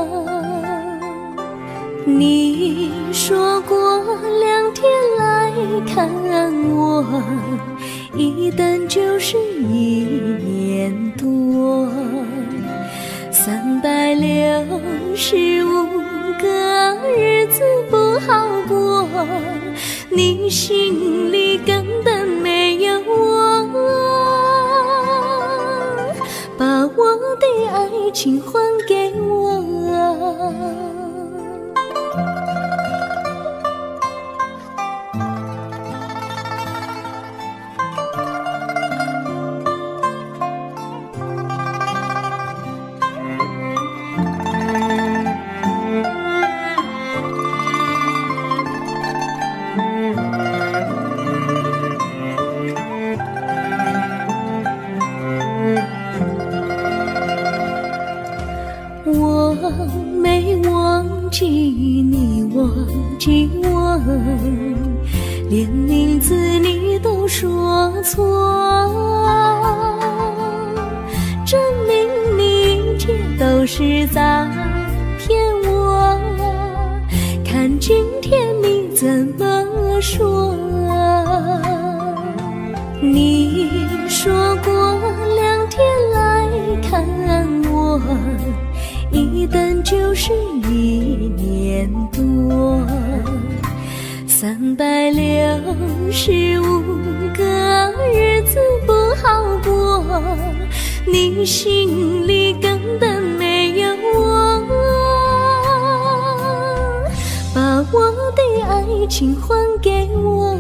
你说过两天来看我， 一等就是一年多，三百六十五个日子不好过，你心里根本没有我，把我的爱情还给我。我没忘记你，忘记我，连名字你都说错，证明你一切都是在骗我。看今天你怎么说？你说过两天来看我，一等就是一年多，三百六十五个日子不好过，你心里根本没有我，把我的爱情还给我。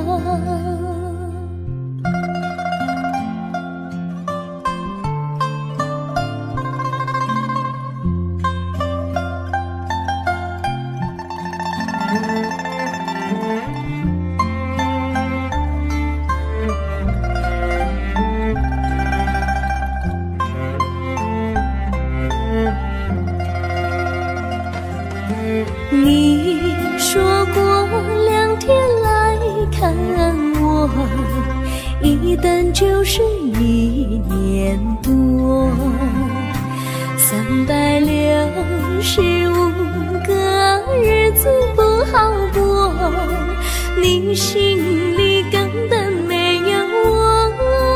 你说过两天来看我，一等就是一年多，三百六十五个日子不好过，你心里根本没有我，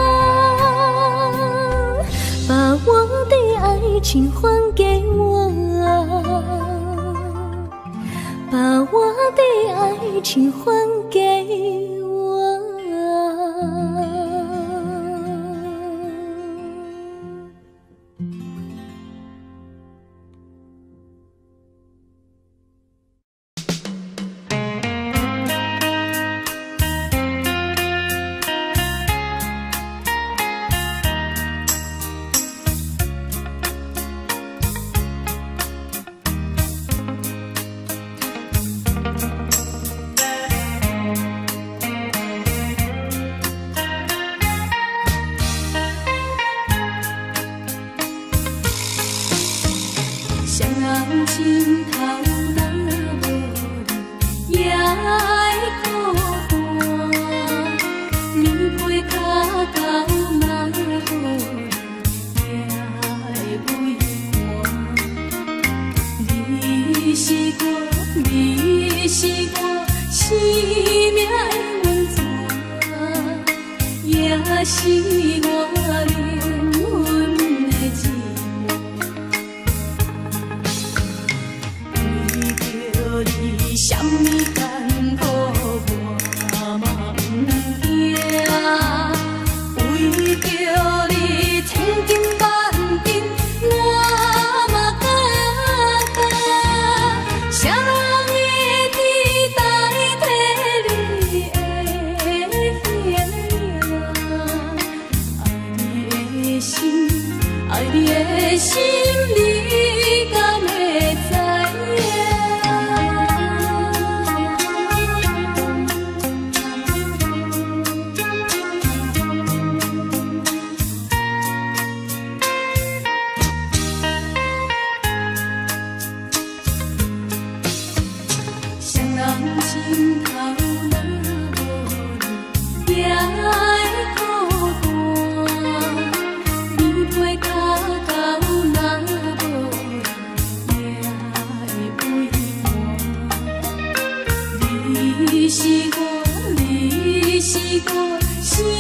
把我的爱情还给我，把我的爱情还给我。 心头若无你，也会孤单。棉被脚到哪好你，也会畏寒。你是我，你是我生命的温泉，也是我灵魂的寂寞。你什么艰苦我嘛不惊，为着你千金万金我嘛敢干，啥人会替代替你的形，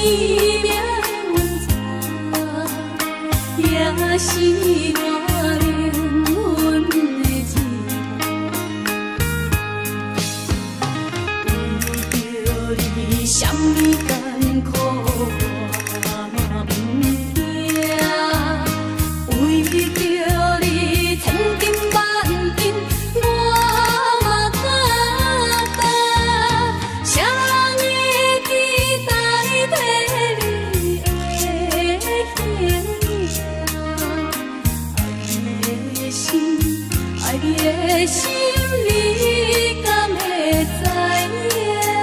命温存，也是我灵魂的字。为着你，什么艰苦我嘛不惊，为着你千金万金我嘛敢担。啥人会期待替你的形象？爱你的心，爱你的心，你敢会知影？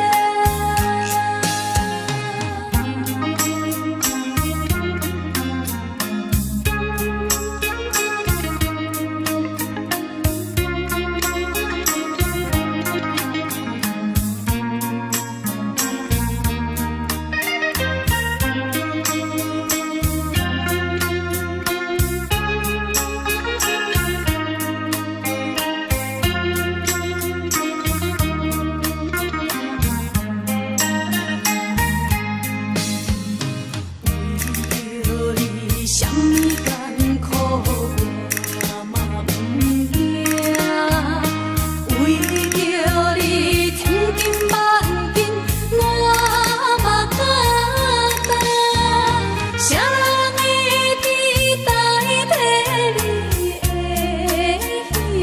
什么艰苦我嘛不惊，为着你千金万金我嘛敢担。啥人会期待替你的形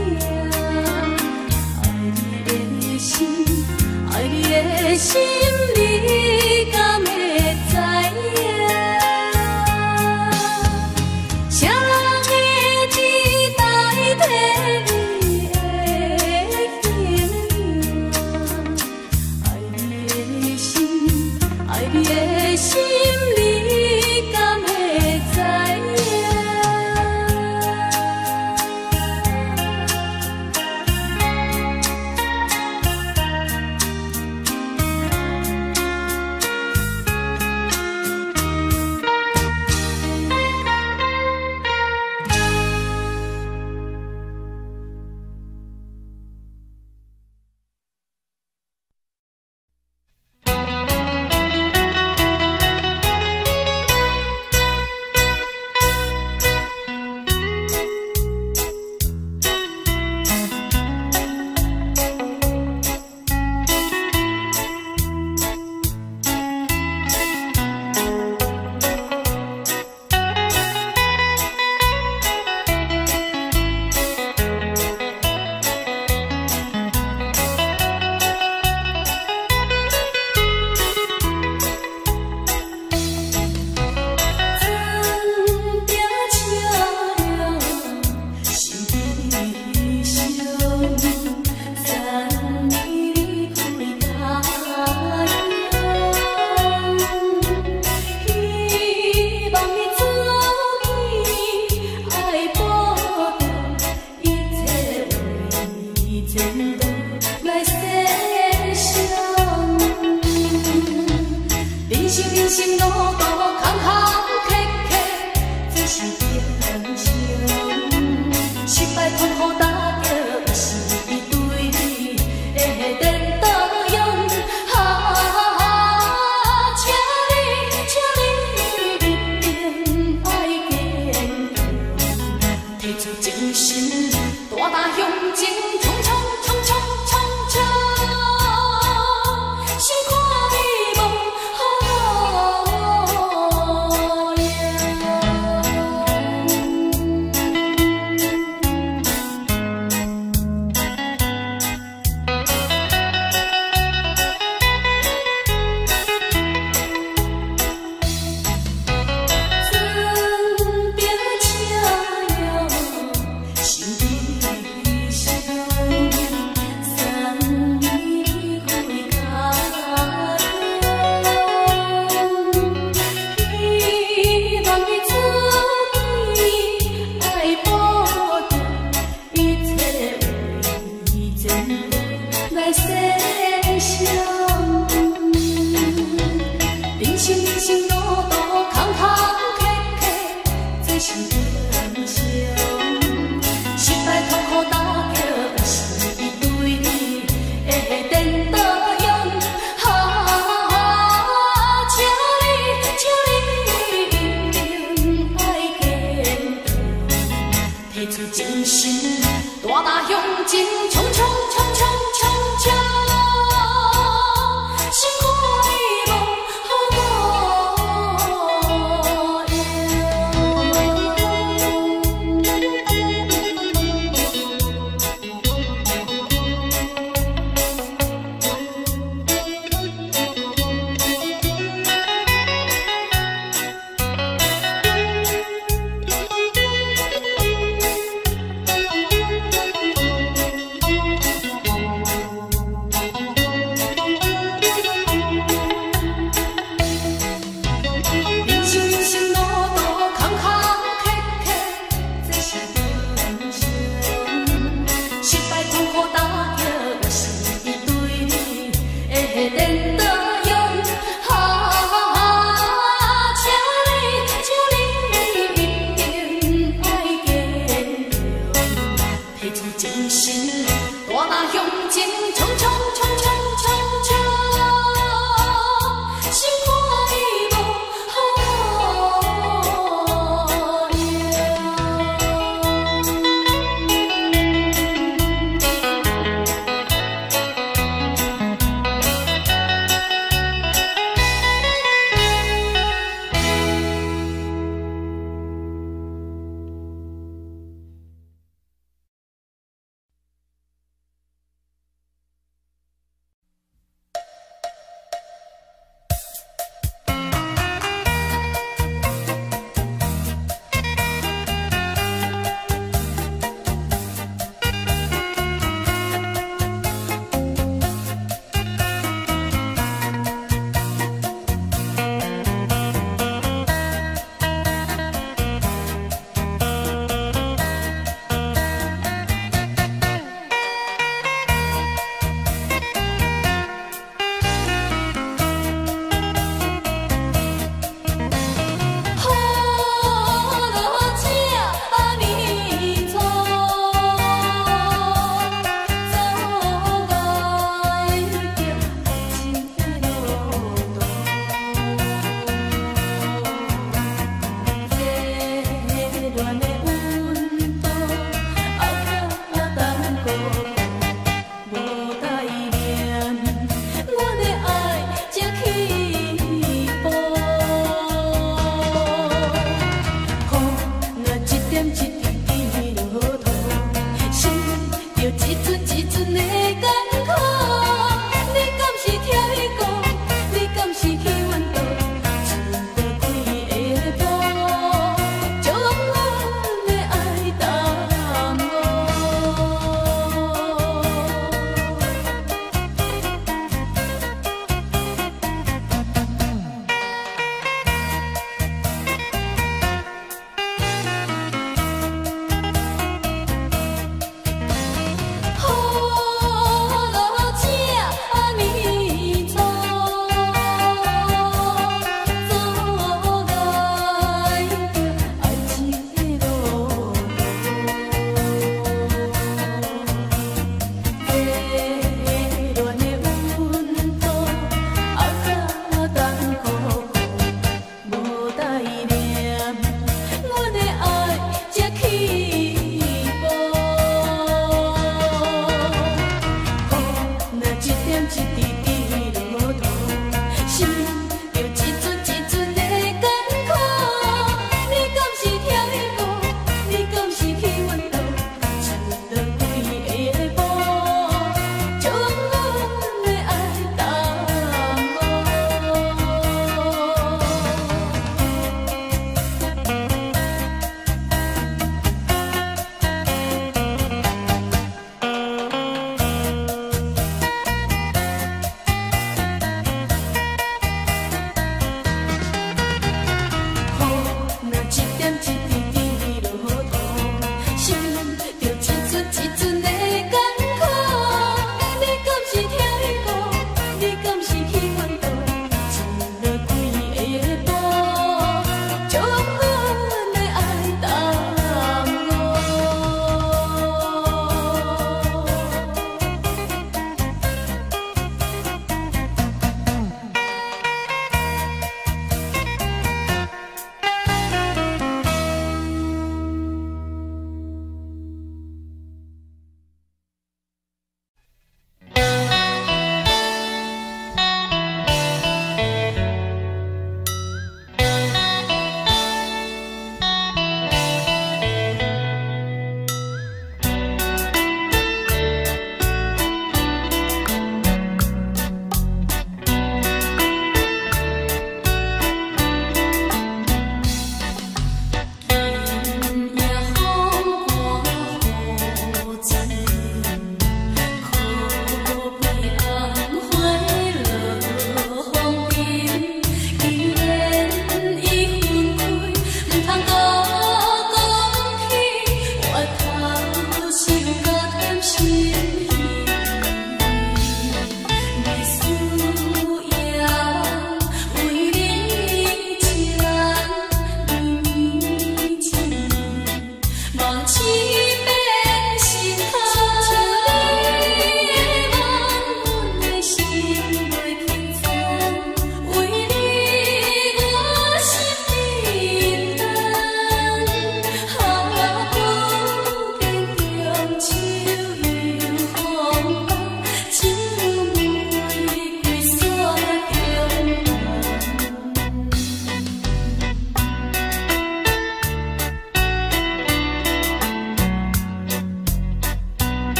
象？爱你的心，爱你的心，你敢会知影？啥人会期待替你的形象？爱你的心，爱你的心，你敢会知影？ 情真心多把勇劲冲冲冲冲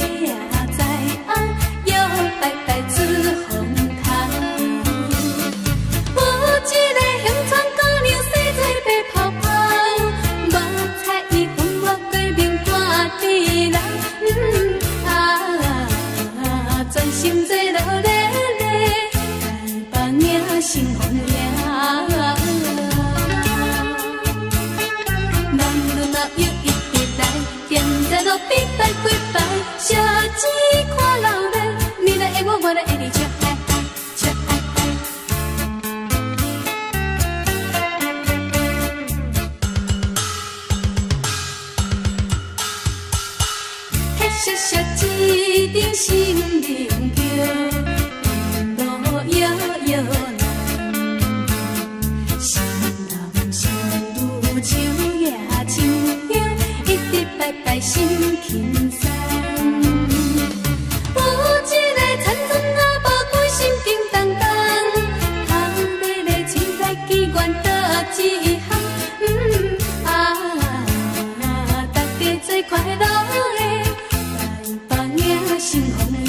也知影，摇摆摆出风头。有一个乡村姑娘，洗做白泡泡，无彩伊风我过命半地人，嗯啊，专心做落咧咧，台北岭新风岭。路比摆几摆，小钱看老嘞，你来爱我，我来爱你，笑爱爱，笑爱爱。嘿小小一顶心灵桥，路遥遥难，心人心如秋叶秋香，一直摆摆心轻松。有一个田庄啊，无开心叮当当，头尾咧嘴来祈愿倒一项，嗯啊，大家做快乐的，台北岭新风。